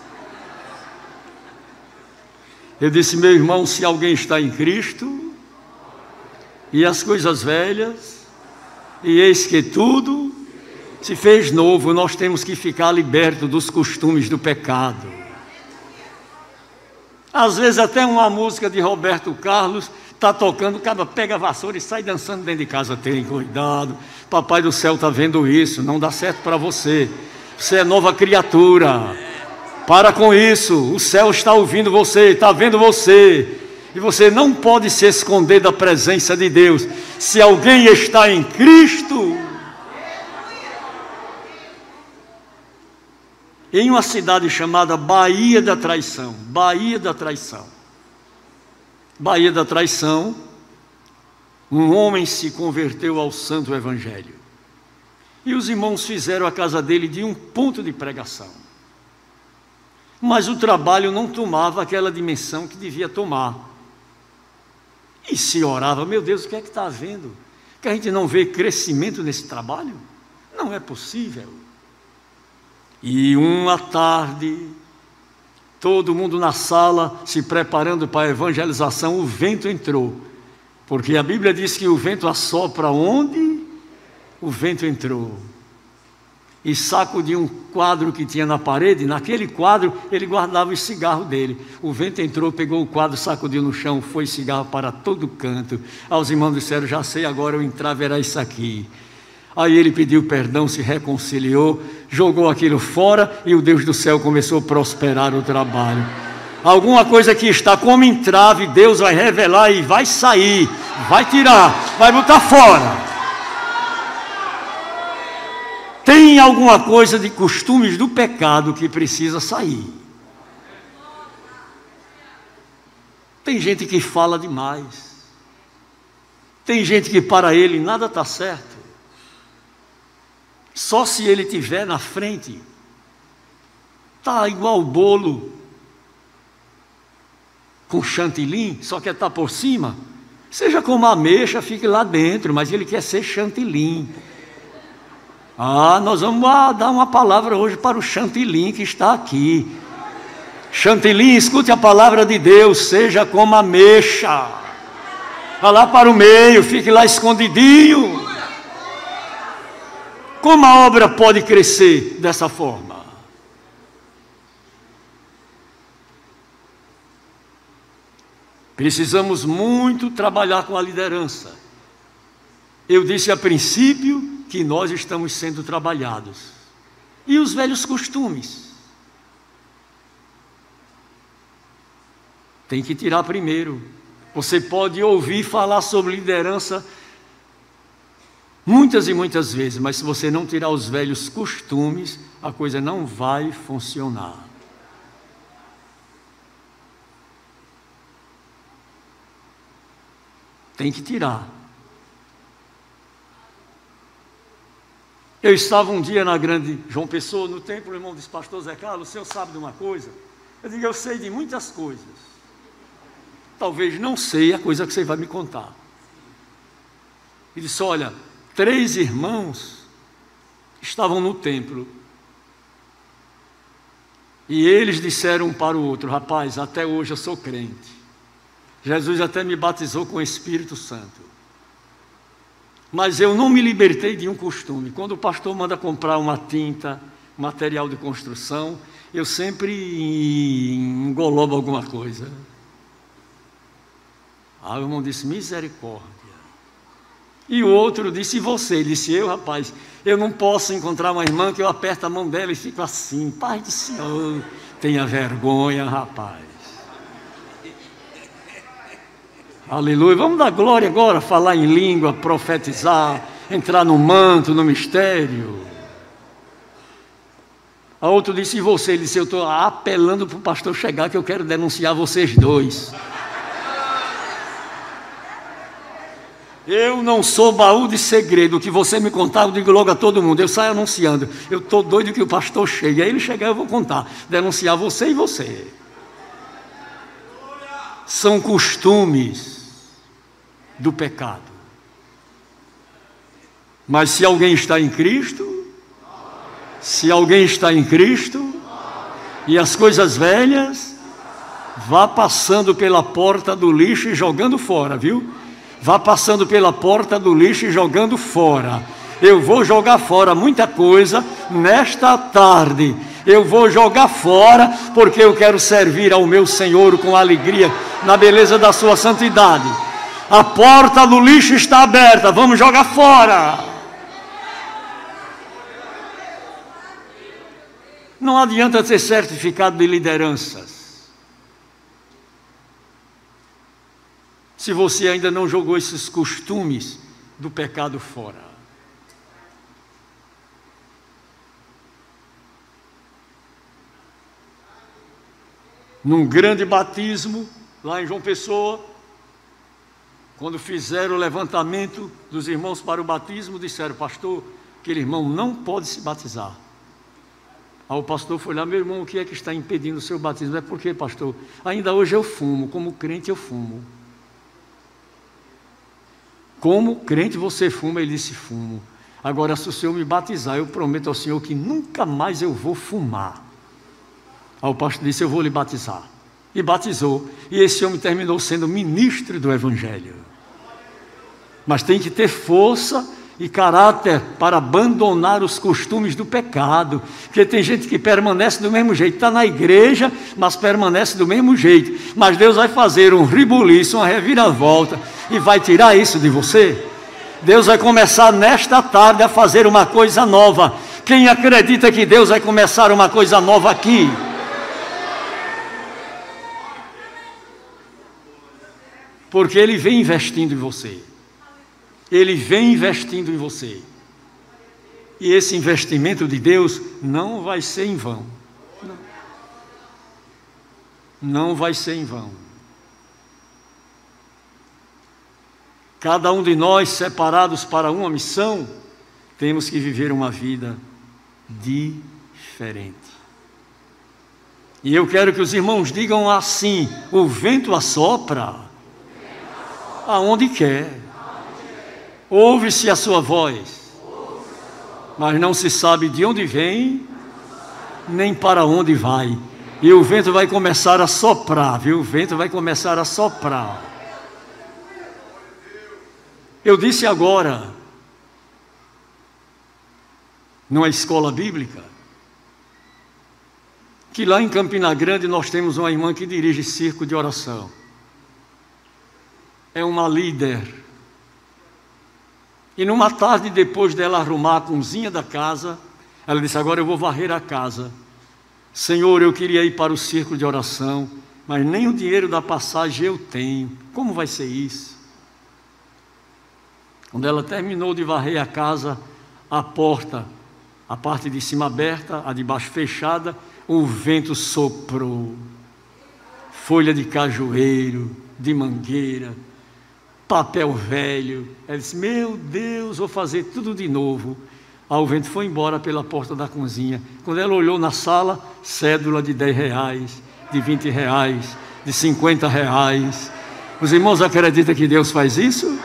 Eu disse, meu irmão, se alguém está em Cristo, e as coisas velhas, e eis que tudo se fez novo, nós temos que ficar libertos dos costumes do pecado. Às vezes até uma música de Roberto Carlos está tocando, o cara pega a vassoura e sai dançando dentro de casa. Tem cuidado, Papai do céu está vendo isso, não dá certo para você. Você é nova criatura. Para com isso, o céu está ouvindo você, está vendo você. E você não pode se esconder da presença de Deus. Se alguém está em Cristo. Em uma cidade chamada Baía da Traição, Baía da Traição, Baía da Traição, um homem se converteu ao Santo Evangelho. E os irmãos fizeram a casa dele de um ponto de pregação. Mas o trabalho não tomava aquela dimensão que devia tomar. E se orava, meu Deus, o que é que está havendo? Que a gente não vê crescimento nesse trabalho? Não é possível. E uma tarde, todo mundo na sala se preparando para a evangelização, o vento entrou. Porque a Bíblia diz que o vento assopra onde? O vento entrou. E sacudiu um quadro que tinha na parede. Naquele quadro ele guardava o cigarro dele. O vento entrou, pegou o quadro, sacudiu no chão, foi cigarro para todo canto. Aos irmãos disseram, já sei, agora eu entrava, era isso aqui. Aí ele pediu perdão, se reconciliou, jogou aquilo fora e o Deus do céu começou a prosperar o trabalho. Alguma coisa que está como entrave, Deus vai revelar e vai sair, vai tirar, vai botar fora. Tem alguma coisa de costumes do pecado que precisa sair. Tem gente que fala demais. Tem gente que para ele nada está certo. Só se ele estiver na frente. Está igual o bolo com chantilly, só quer estar por cima. Seja como a ameixa, fique lá dentro, mas ele quer ser chantilly. Ah, nós vamos dar uma palavra hoje para o chantilly que está aqui. Chantilly, escute a palavra de Deus, seja como a ameixa. Vá lá para o meio, fique lá escondidinho. Como a obra pode crescer dessa forma? Precisamos muito trabalhar com a liderança. Eu disse a princípio que nós estamos sendo trabalhados. E os velhos costumes? Tem que tirar primeiro. Você pode ouvir falar sobre liderança muitas e muitas vezes, mas se você não tirar os velhos costumes, a coisa não vai funcionar. Tem que tirar. Eu estava um dia na grande João Pessoa, no templo, o irmão disse, pastor Zé Carlos, o senhor sabe de uma coisa? Eu digo, eu sei de muitas coisas. Talvez não sei a coisa que você vai me contar. Ele disse, olha, três irmãos estavam no templo. E eles disseram um para o outro, rapaz, até hoje eu sou crente. Jesus até me batizou com o Espírito Santo. Mas eu não me libertei de um costume. Quando o pastor manda comprar uma tinta, material de construção, eu sempre engolobo alguma coisa. Ah, o irmão disse, misericórdia. E o outro disse, e você? Ele disse, eu, rapaz, eu não posso encontrar uma irmã que eu aperto a mão dela e fico assim. Pai do Senhor, tenha vergonha, rapaz. Aleluia, vamos dar glória agora, falar em língua, profetizar, entrar no manto, no mistério. A outro disse, e você? Ele disse, eu estou apelando para o pastor chegar que eu quero denunciar vocês dois. Eu não sou baú de segredo, o que você me contar eu digo logo a todo mundo, eu saio anunciando, eu estou doido que o pastor chegue, aí ele chegar eu vou contar, denunciar você e você. São costumes do pecado. Mas se alguém está em Cristo, se alguém está em Cristo, e as coisas velhas, vá passando pela porta do lixo e jogando fora, viu? Vá passando pela porta do lixo e jogando fora. Eu vou jogar fora muita coisa nesta tarde. Eu vou jogar fora porque eu quero servir ao meu Senhor com alegria, na beleza da sua santidade. A porta do lixo está aberta, vamos jogar fora. Não adianta ter certificado de lideranças se você ainda não jogou esses costumes do pecado fora. Num grande batismo, lá em João Pessoa, quando fizeram o levantamento dos irmãos para o batismo, disseram: pastor, aquele irmão não pode se batizar. Aí o pastor foi lá: meu irmão, o que é que está impedindo o seu batismo? É porque, pastor, ainda hoje eu fumo, como crente eu fumo. Como crente você fuma? Ele disse: fumo. Agora, se o senhor me batizar, eu prometo ao senhor que nunca mais eu vou fumar. Aí o pastor disse: eu vou lhe batizar. E batizou. E esse homem terminou sendo ministro do Evangelho. Mas tem que ter força e caráter para abandonar os costumes do pecado. Porque tem gente que permanece do mesmo jeito. Está na igreja, mas permanece do mesmo jeito. Mas Deus vai fazer um ribuliço, uma reviravolta, e vai tirar isso de você. Deus vai começar nesta tarde a fazer uma coisa nova. Quem acredita que Deus vai começar uma coisa nova aqui? Porque Ele vem investindo em você. Ele vem investindo em você. E esse investimento de Deus não vai ser em vão. Não, não vai ser em vão. Cada um de nós, separados para uma missão, temos que viver uma vida diferente. E eu quero que os irmãos digam assim: o vento assopra aonde quer. Ouve-se a sua voz, mas não se sabe de onde vem, nem para onde vai. E o vento vai começar a soprar, viu? O vento vai começar a soprar. Eu disse agora, numa escola bíblica, que lá em Campina Grande nós temos uma irmã que dirige circo de oração. É uma líder. E numa tarde, depois dela arrumar a cozinha da casa, ela disse: agora eu vou varrer a casa. Senhor, eu queria ir para o círculo de oração, mas nem o dinheiro da passagem eu tenho. Como vai ser isso? Quando ela terminou de varrer a casa, a porta, a parte de cima aberta, a de baixo fechada, o vento soprou. Folha de cajueiro, de mangueira, papel velho. Ela disse: meu Deus, vou fazer tudo de novo. Aí o vento foi embora pela porta da cozinha. Quando ela olhou na sala, cédula de dez reais, de vinte reais, de cinquenta reais. Os irmãos acreditam que Deus faz isso?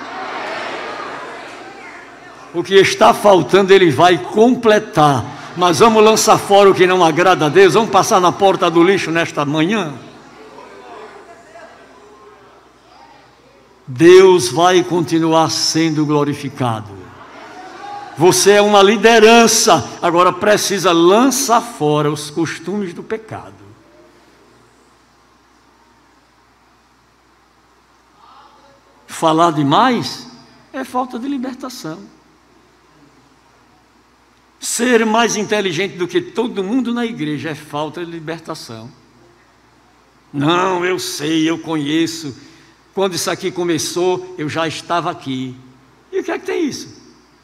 O que está faltando Ele vai completar. Mas vamos lançar fora o que não agrada a Deus. Vamos passar na porta do lixo nesta manhã. Deus vai continuar sendo glorificado. Você é uma liderança, agora precisa lançar fora os costumes do pecado. Falar demais é falta de libertação. Ser mais inteligente do que todo mundo na igreja é falta de libertação. Não, eu sei, eu conheço. Quando isso aqui começou, eu já estava aqui. E o que é que tem isso?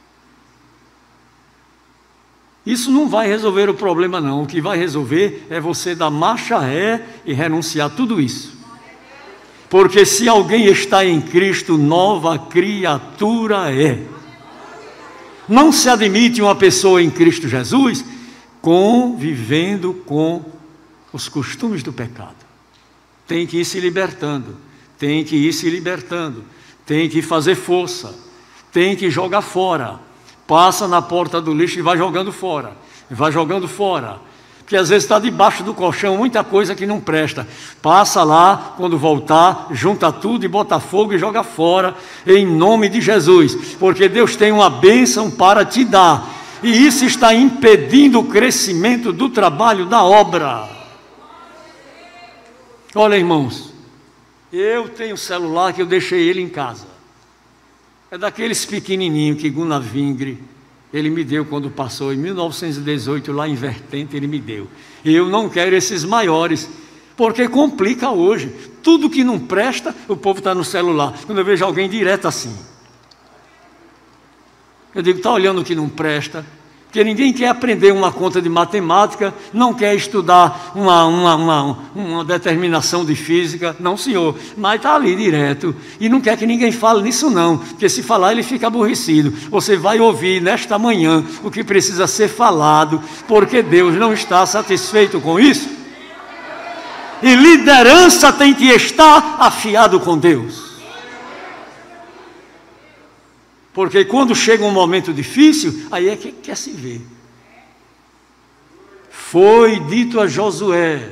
Isso não vai resolver o problema, não. O que vai resolver é você dar marcha ré e renunciar a tudo isso. Porque se alguém está em Cristo, nova criatura é. Não se admite uma pessoa em Cristo Jesus convivendo com os costumes do pecado. Tem que ir se libertando. Tem que ir se libertando, tem que fazer força, tem que jogar fora. Passa na porta do lixo e vai jogando fora, vai jogando fora. Porque às vezes está debaixo do colchão muita coisa que não presta. Passa lá, quando voltar, junta tudo e bota fogo e joga fora, em nome de Jesus. Porque Deus tem uma bênção para te dar. E isso está impedindo o crescimento do trabalho, da obra. Olha, irmãos, eu tenho celular que eu deixei ele em casa. É daqueles pequenininhos que Gunnar Vingre, ele me deu quando passou em mil novecentos e dezoito, lá em Vertente, ele me deu. Eu não quero esses maiores, porque complica hoje. Tudo que não presta, o povo está no celular. Quando eu vejo alguém direto assim, eu digo, está olhando o que não presta, porque ninguém quer aprender uma conta de matemática, não quer estudar uma, uma, uma, uma determinação de física, não senhor, mas está ali direto, e não quer que ninguém fale nisso não, porque se falar ele fica aborrecido. Você vai ouvir nesta manhã o que precisa ser falado, porque Deus não está satisfeito com isso, e liderança tem que estar afiado com Deus. Porque quando chega um momento difícil, aí é que quer se ver. Foi dito a Josué,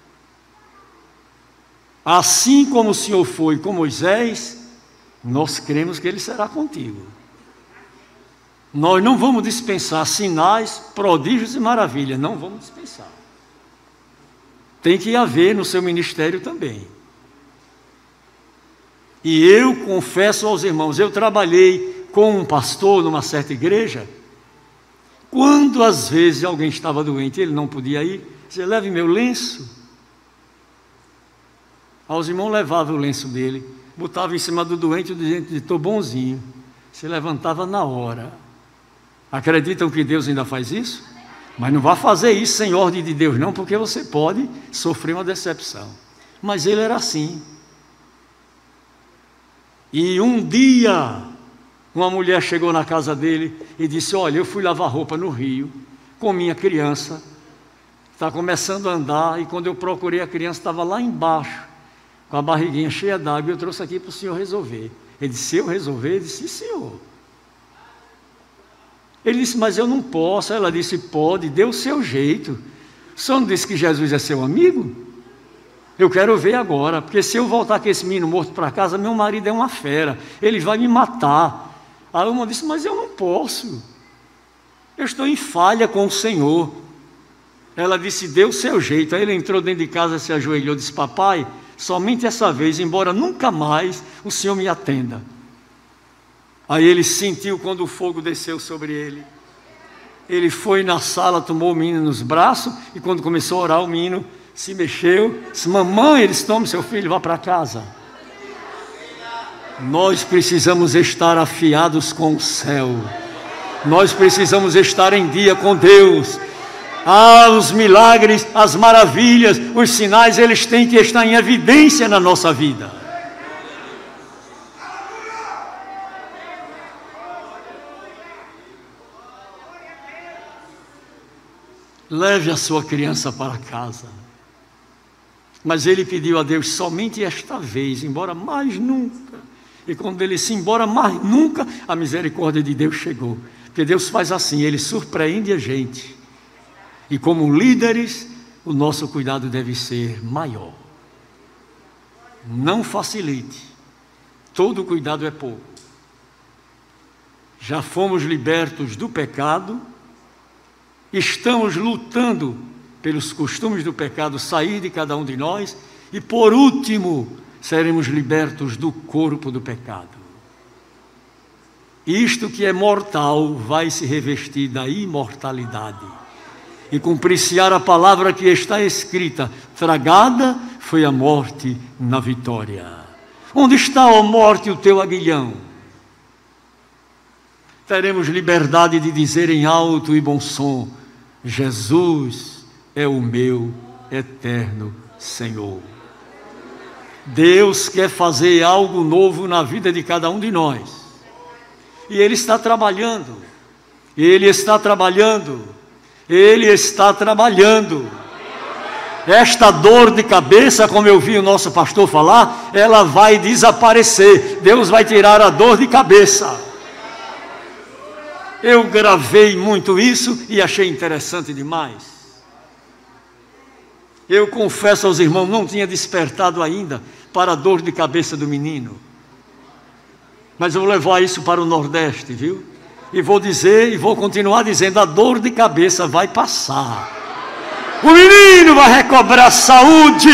assim como o Senhor foi com Moisés, nós cremos que Ele será contigo. Nós não vamos dispensar sinais, prodígios e maravilhas, não vamos dispensar. Tem que haver no seu ministério também. E eu confesso aos irmãos, eu trabalhei com um pastor numa certa igreja, quando às vezes alguém estava doente e ele não podia ir, você leve meu lenço. Aí os irmãos levavam o lenço dele, botavam em cima do doente, o doente estou bonzinho, se levantava na hora. Acreditam que Deus ainda faz isso? Mas não vá fazer isso sem ordem de Deus não, porque você pode sofrer uma decepção. Mas ele era assim. E um dia uma mulher chegou na casa dele e disse, olha, eu fui lavar roupa no rio com minha criança, está começando a andar, e quando eu procurei a criança estava lá embaixo, com a barriguinha cheia d'água, e eu trouxe aqui para o senhor resolver. Ele disse, eu resolver? Ele disse, sim, senhor. Ele disse, mas eu não posso. Ela disse, pode, dê o seu jeito. O senhor não disse que Jesus é seu amigo? Eu quero ver agora, porque se eu voltar com esse menino morto para casa, meu marido é uma fera, ele vai me matar. A uma disse, mas eu não posso, eu estou em falha com o Senhor. Ela disse, dê o seu jeito. Aí ele entrou dentro de casa, se ajoelhou e disse, papai, somente essa vez, embora nunca mais o Senhor me atenda. Aí ele sentiu quando o fogo desceu sobre ele. Ele foi na sala, tomou o menino nos braços, e quando começou a orar, o menino se mexeu, disse, mamãe, eles tomam seu filho, vá para casa. Nós precisamos estar afiados com o céu, nós precisamos estar em dia com Deus. Ah, os milagres, as maravilhas, os sinais, eles têm que estar em evidência na nossa vida. Leve a sua criança para casa. Mas ele pediu a Deus somente esta vez, embora mais nunca. E quando ele se embora mais nunca, a misericórdia de Deus chegou. Porque Deus faz assim, Ele surpreende a gente. E como líderes, o nosso cuidado deve ser maior. Não facilite. Todo cuidado é pouco. Já fomos libertos do pecado, estamos lutando pelos costumes do pecado sair de cada um de nós, e por último, seremos libertos do corpo do pecado. Isto que é mortal vai se revestir da imortalidade, e cumprir-se-á a palavra que está escrita, tragada foi a morte na vitória. Onde está, ó morte, o teu aguilhão? Teremos liberdade de dizer em alto e bom som, Jesus é o meu eterno Senhor. Deus quer fazer algo novo na vida de cada um de nós, e Ele está trabalhando, Ele está trabalhando, Ele está trabalhando. Esta dor de cabeça, como eu vi o nosso pastor falar, ela vai desaparecer. Deus vai tirar a dor de cabeça. Eu gravei muito isso e achei interessante demais. Eu confesso aos irmãos, não tinha despertado ainda para a dor de cabeça do menino. Mas eu vou levar isso para o Nordeste, viu? E vou dizer, e vou continuar dizendo, a dor de cabeça vai passar. O menino vai recobrar saúde.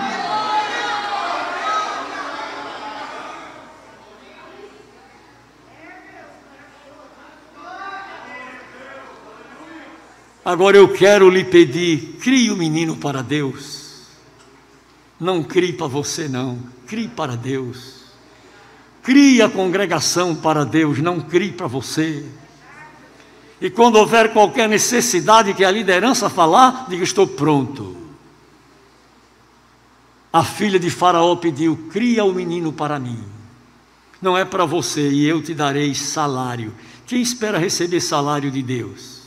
Agora eu quero lhe pedir, crie o menino para Deus. Não crie para você não, crie para Deus. Crie a congregação para Deus, não crie para você. E quando houver qualquer necessidade que a liderança falar, diga, estou pronto. A filha de Faraó pediu, cria o menino para mim. Não é para você, e eu te darei salário. Quem espera receber salário de Deus?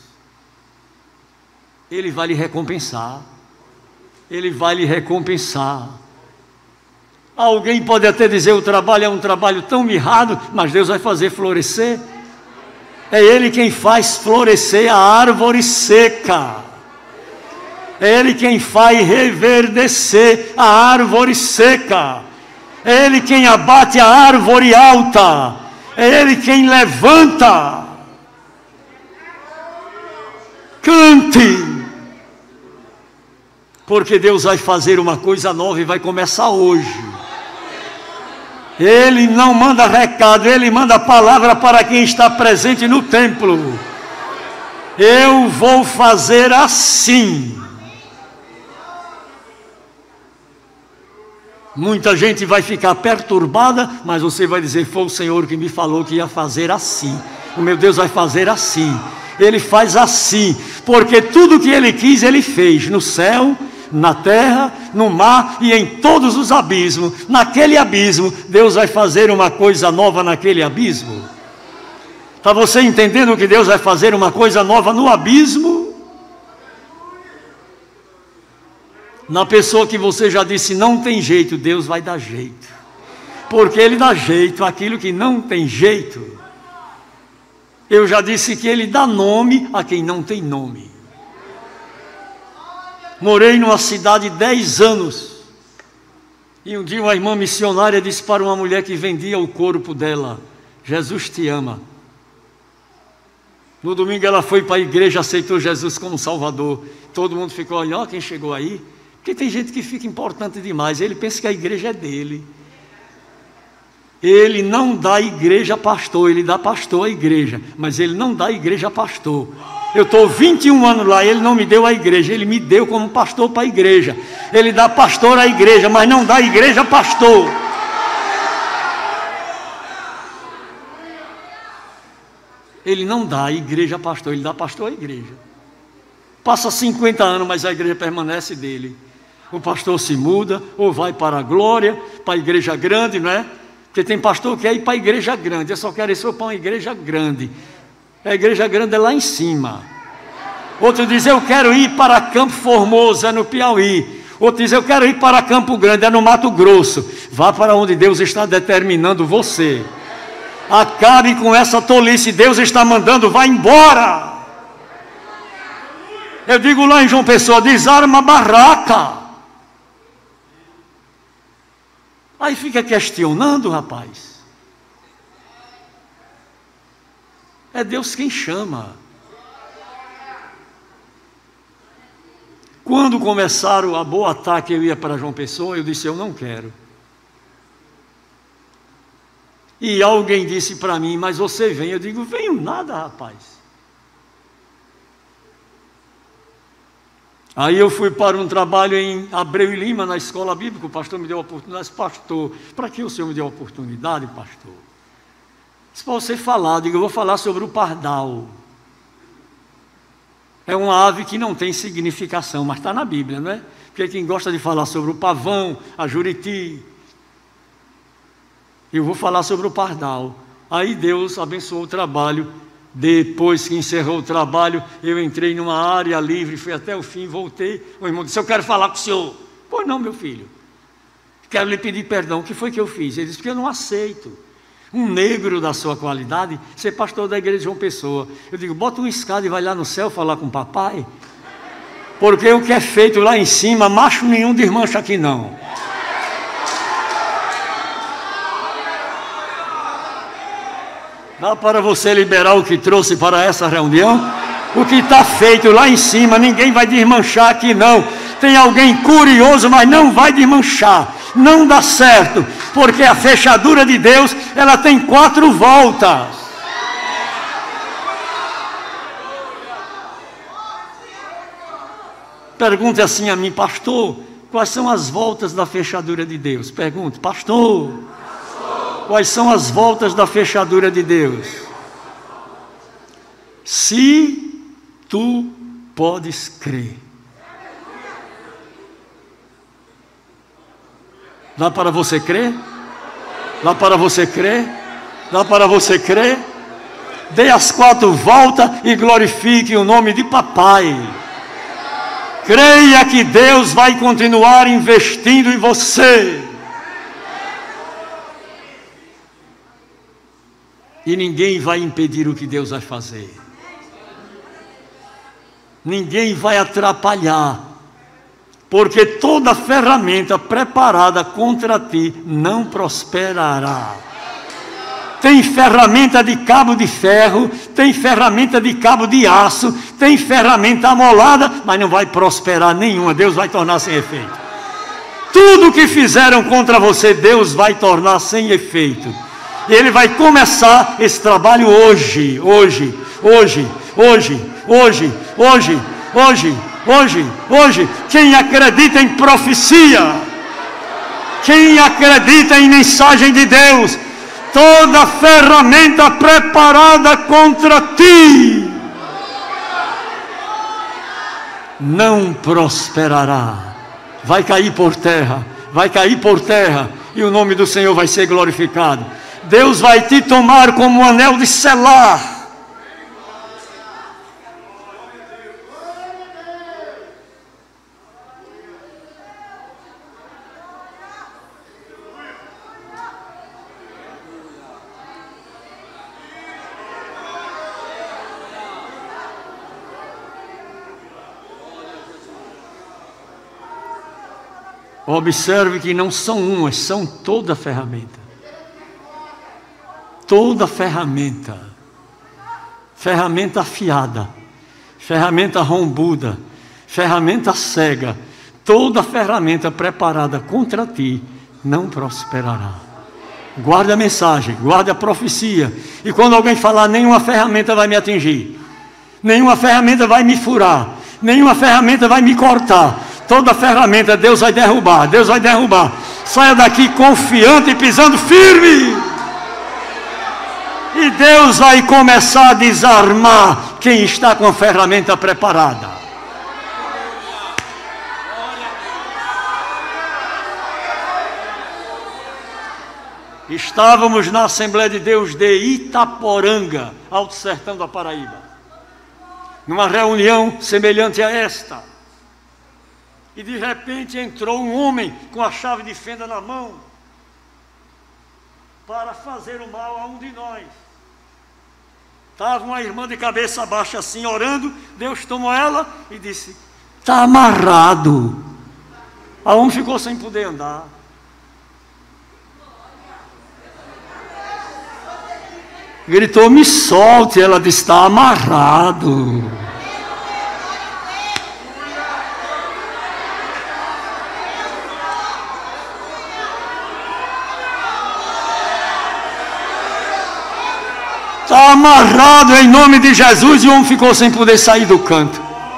Ele vai lhe recompensar. Ele vai lhe recompensar. Alguém pode até dizer, o trabalho é um trabalho tão mirrado, mas Deus vai fazer florescer. É Ele quem faz florescer a árvore seca. É Ele quem faz reverdecer a árvore seca. É Ele quem abate a árvore alta. É Ele quem levanta. Cante. Porque Deus vai fazer uma coisa nova e vai começar hoje. Ele não manda recado, Ele manda palavra para quem está presente no templo. Eu vou fazer assim. Muita gente vai ficar perturbada, mas você vai dizer, foi o Senhor que me falou que ia fazer assim. O meu Deus vai fazer assim. Ele faz assim, porque tudo que Ele quis, Ele fez, no céu, na terra, no mar e em todos os abismos. Naquele abismo, Deus vai fazer uma coisa nova naquele abismo. Está você entendendo que Deus vai fazer uma coisa nova no abismo? Na pessoa que você já disse, não tem jeito, Deus vai dar jeito. Porque Ele dá jeito àquilo que não tem jeito. Eu já disse que Ele dá nome a quem não tem nome. Morei numa cidade dez anos. E um dia uma irmã missionária disse para uma mulher que vendia o corpo dela, Jesus te ama. No domingo ela foi para a igreja, aceitou Jesus como Salvador. Todo mundo ficou olhando, ó, quem chegou aí? Porque tem gente que fica importante demais. Ele pensa que a igreja é dele. Ele não dá igreja a pastor, ele dá pastor à igreja. Mas ele não dá igreja a pastor. Eu estou vinte e um anos lá, ele não me deu a igreja, ele me deu como pastor para a igreja. Ele dá pastor à igreja, mas não dá igreja a pastor. Ele não dá igreja a pastor, ele dá pastor à igreja. Passa cinquenta anos, mas a igreja permanece dele. O pastor se muda, ou vai para a glória, para a igreja grande, não é? Porque tem pastor que quer ir para a igreja grande, eu só quero ir para uma igreja grande. A igreja grande é lá em cima. Outro diz, eu quero ir para Campo Formoso, é no Piauí. Outro diz, eu quero ir para Campo Grande, é no Mato Grosso. Vá para onde Deus está determinando você. Acabe com essa tolice, Deus está mandando, vá embora. Eu digo lá em João Pessoa, desarma a barraca. Aí fica questionando, rapaz. É Deus quem chama. Quando começaram a boa ataque, eu ia para João Pessoa, eu disse, eu não quero. E alguém disse para mim, mas você vem. Eu digo, venho nada, rapaz. Aí eu fui para um trabalho em Abreu e Lima, na escola bíblica. O pastor me deu a oportunidade. Pastor, para que o senhor me deu a oportunidade, pastor? Se para você falar, eu digo, eu vou falar sobre o pardal. É uma ave que não tem significação, mas está na Bíblia, não é? Porque quem gosta de falar sobre o pavão, a juriti, eu vou falar sobre o pardal. Aí Deus abençoou o trabalho. Depois que encerrou o trabalho, eu entrei numa área livre, fui até o fim, voltei. O irmão disse, eu quero falar com o senhor. Pois não, meu filho. Quero lhe pedir perdão. O que foi que eu fiz? Ele disse, porque eu não aceito um negro da sua qualidade ser pastor da igreja de João Pessoa. Eu digo, bota uma escada e vai lá no céu falar com o papai. Porque o que é feito lá em cima, macho nenhum desmancha aqui não. Dá para você liberar o que trouxe para essa reunião? O que está feito lá em cima, ninguém vai desmanchar aqui não. Tem alguém curioso, mas não vai desmanchar. Não dá certo, porque a fechadura de Deus, ela tem quatro voltas. Pergunte assim a mim, pastor, quais são as voltas da fechadura de Deus? Pergunte, pastor, quais são as voltas da fechadura de Deus? Se tu podes crer. Dá para você crer? Dá para você crer? Dá para você crer? Dê as quatro voltas e glorifique o nome de papai. Creia que Deus vai continuar investindo em você. E ninguém vai impedir o que Deus vai fazer. Ninguém vai atrapalhar. Porque toda ferramenta preparada contra ti não prosperará. Tem ferramenta de cabo de ferro, tem ferramenta de cabo de aço, tem ferramenta amolada, mas não vai prosperar nenhuma. Deus vai tornar sem efeito. Tudo que fizeram contra você, Deus vai tornar sem efeito. E Ele vai começar esse trabalho hoje, hoje, hoje, hoje, hoje, hoje, hoje, hoje, hoje. Quem acredita em profecia, quem acredita em mensagem de Deus, toda ferramenta preparada contra ti não prosperará. Vai cair por terra, vai cair por terra, e o nome do Senhor vai ser glorificado. Deus vai te tomar como um anel de selar. Observe que não são umas, são toda ferramenta. Toda ferramenta. Ferramenta afiada, ferramenta rombuda, ferramenta cega. Toda ferramenta preparada contra ti não prosperará. Guarde a mensagem, guarde a profecia. E quando alguém falar, nenhuma ferramenta vai me atingir, nenhuma ferramenta vai me furar, nenhuma ferramenta vai me cortar. Toda ferramenta Deus vai derrubar, Deus vai derrubar. Saia daqui confiante e pisando firme. E Deus vai começar a desarmar quem está com a ferramenta preparada. Estávamos na Assembleia de Deus de Itaporanga, Alto Sertão da Paraíba, numa reunião semelhante a esta. E de repente entrou um homem com a chave de fenda na mão para fazer o mal a um de nós. Estava uma irmã de cabeça baixa assim, orando. Deus tomou ela e disse, está amarrado. A homem ficou sem poder andar. Gritou, me solte. Ela disse, está amarrado. Está amarrado em nome de Jesus. E o homem ficou sem poder sair do canto.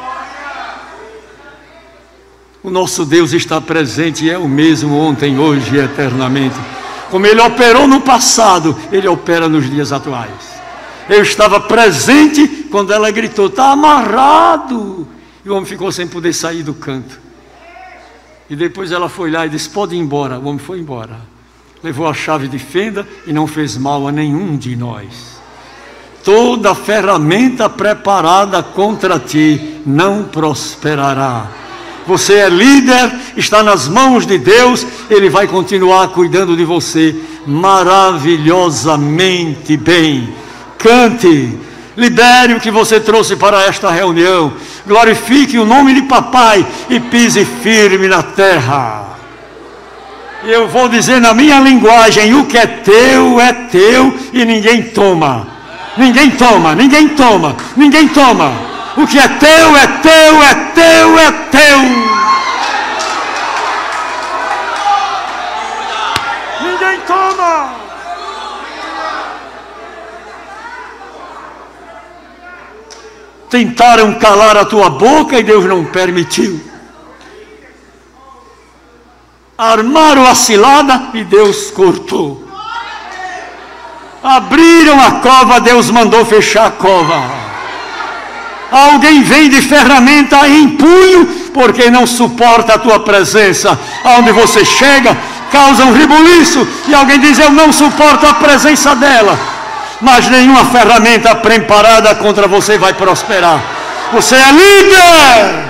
O nosso Deus está presente e é o mesmo ontem, hoje e eternamente. Como Ele operou no passado, Ele opera nos dias atuais. Eu estava presente quando ela gritou, está amarrado. E o homem ficou sem poder sair do canto. E depois ela foi lá e disse, pode ir embora. O homem foi embora. Levou a chave de fenda e não fez mal a nenhum de nós. Toda ferramenta preparada contra ti não prosperará. Você é líder, está nas mãos de Deus, Ele vai continuar cuidando de você maravilhosamente bem. Cante, Libere o que você trouxe para esta reunião. Glorifique o nome de papai e pise firme na terra. Eu vou dizer na minha linguagem: o que é teu é teu e ninguém toma. Ninguém toma, ninguém toma, ninguém toma. O que é teu é teu, é teu, é teu. Ninguém toma. Tentaram calar a tua boca e Deus não permitiu. Armaram a cilada e Deus cortou. Abriram a cova, Deus mandou fechar a cova. Alguém vem de ferramenta em punho, porque não suporta a tua presença. Aonde você chega, causa um rebuliço, e alguém diz: eu não suporto a presença dela. Mas nenhuma ferramenta preparada contra você vai prosperar. Você é líder.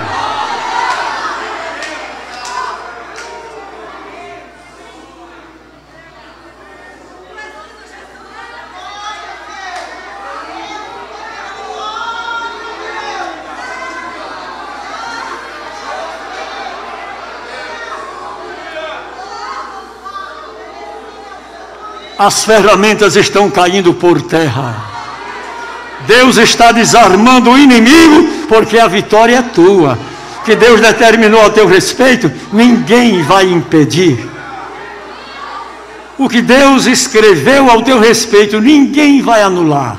As ferramentas estão caindo por terra. Deus está desarmando o inimigo, porque a vitória é tua. Que Deus determinou a teu respeito, ninguém vai impedir. O que Deus escreveu ao teu respeito, ninguém vai anular.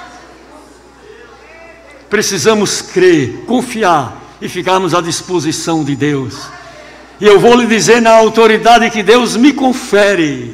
Precisamos crer, confiar e ficarmos à disposição de Deus. E eu vou lhe dizer na autoridade que Deus me confere.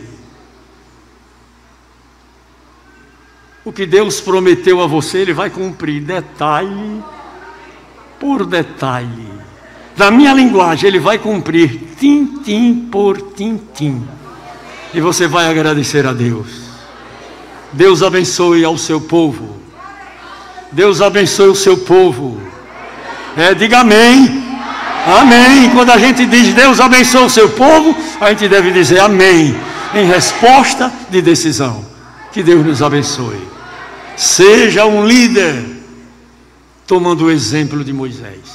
O que Deus prometeu a você, Ele vai cumprir, detalhe por detalhe. Na minha linguagem, Ele vai cumprir, tintim por tintim. E você vai agradecer a Deus. Deus abençoe ao seu povo. Deus abençoe o seu povo. É, diga amém. Amém. Quando a gente diz Deus abençoe o seu povo, a gente deve dizer amém, em resposta de decisão. Que Deus nos abençoe. Seja um líder, tomando o exemplo de Moisés.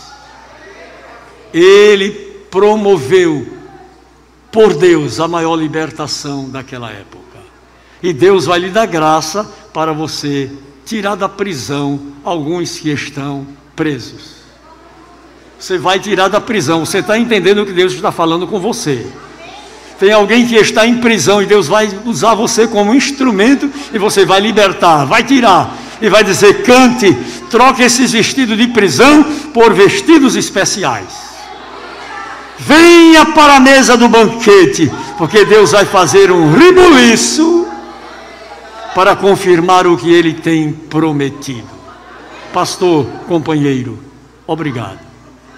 Ele promoveu, por Deus, a maior libertação daquela época. E Deus vai lhe dar graça para você tirar da prisão alguns que estão presos. Você vai tirar da prisão. Você está entendendo o que Deus está falando com você? Tem alguém que está em prisão e Deus vai usar você como instrumento e você vai libertar, vai tirar e vai dizer: cante, troque esses vestidos de prisão por vestidos especiais. Venha para a mesa do banquete, porque Deus vai fazer um rebuliço para confirmar o que Ele tem prometido. Pastor, companheiro, obrigado.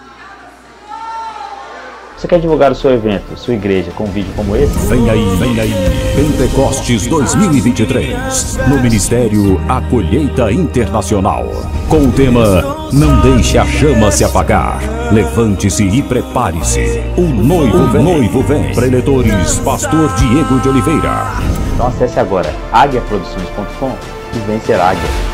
Você quer divulgar o seu evento, sua igreja, com um vídeo como esse? Vem aí, vem aí, Pentecostes dois mil e vinte e três, no Ministério A Colheita Internacional, com o tema Não Deixe a Chama Se Apagar. Levante-se e prepare-se. O noivo vem. O noivo vem. Preletores, Pastor Diego de Oliveira. Então acesse agora águia produções ponto com e vem ser águia.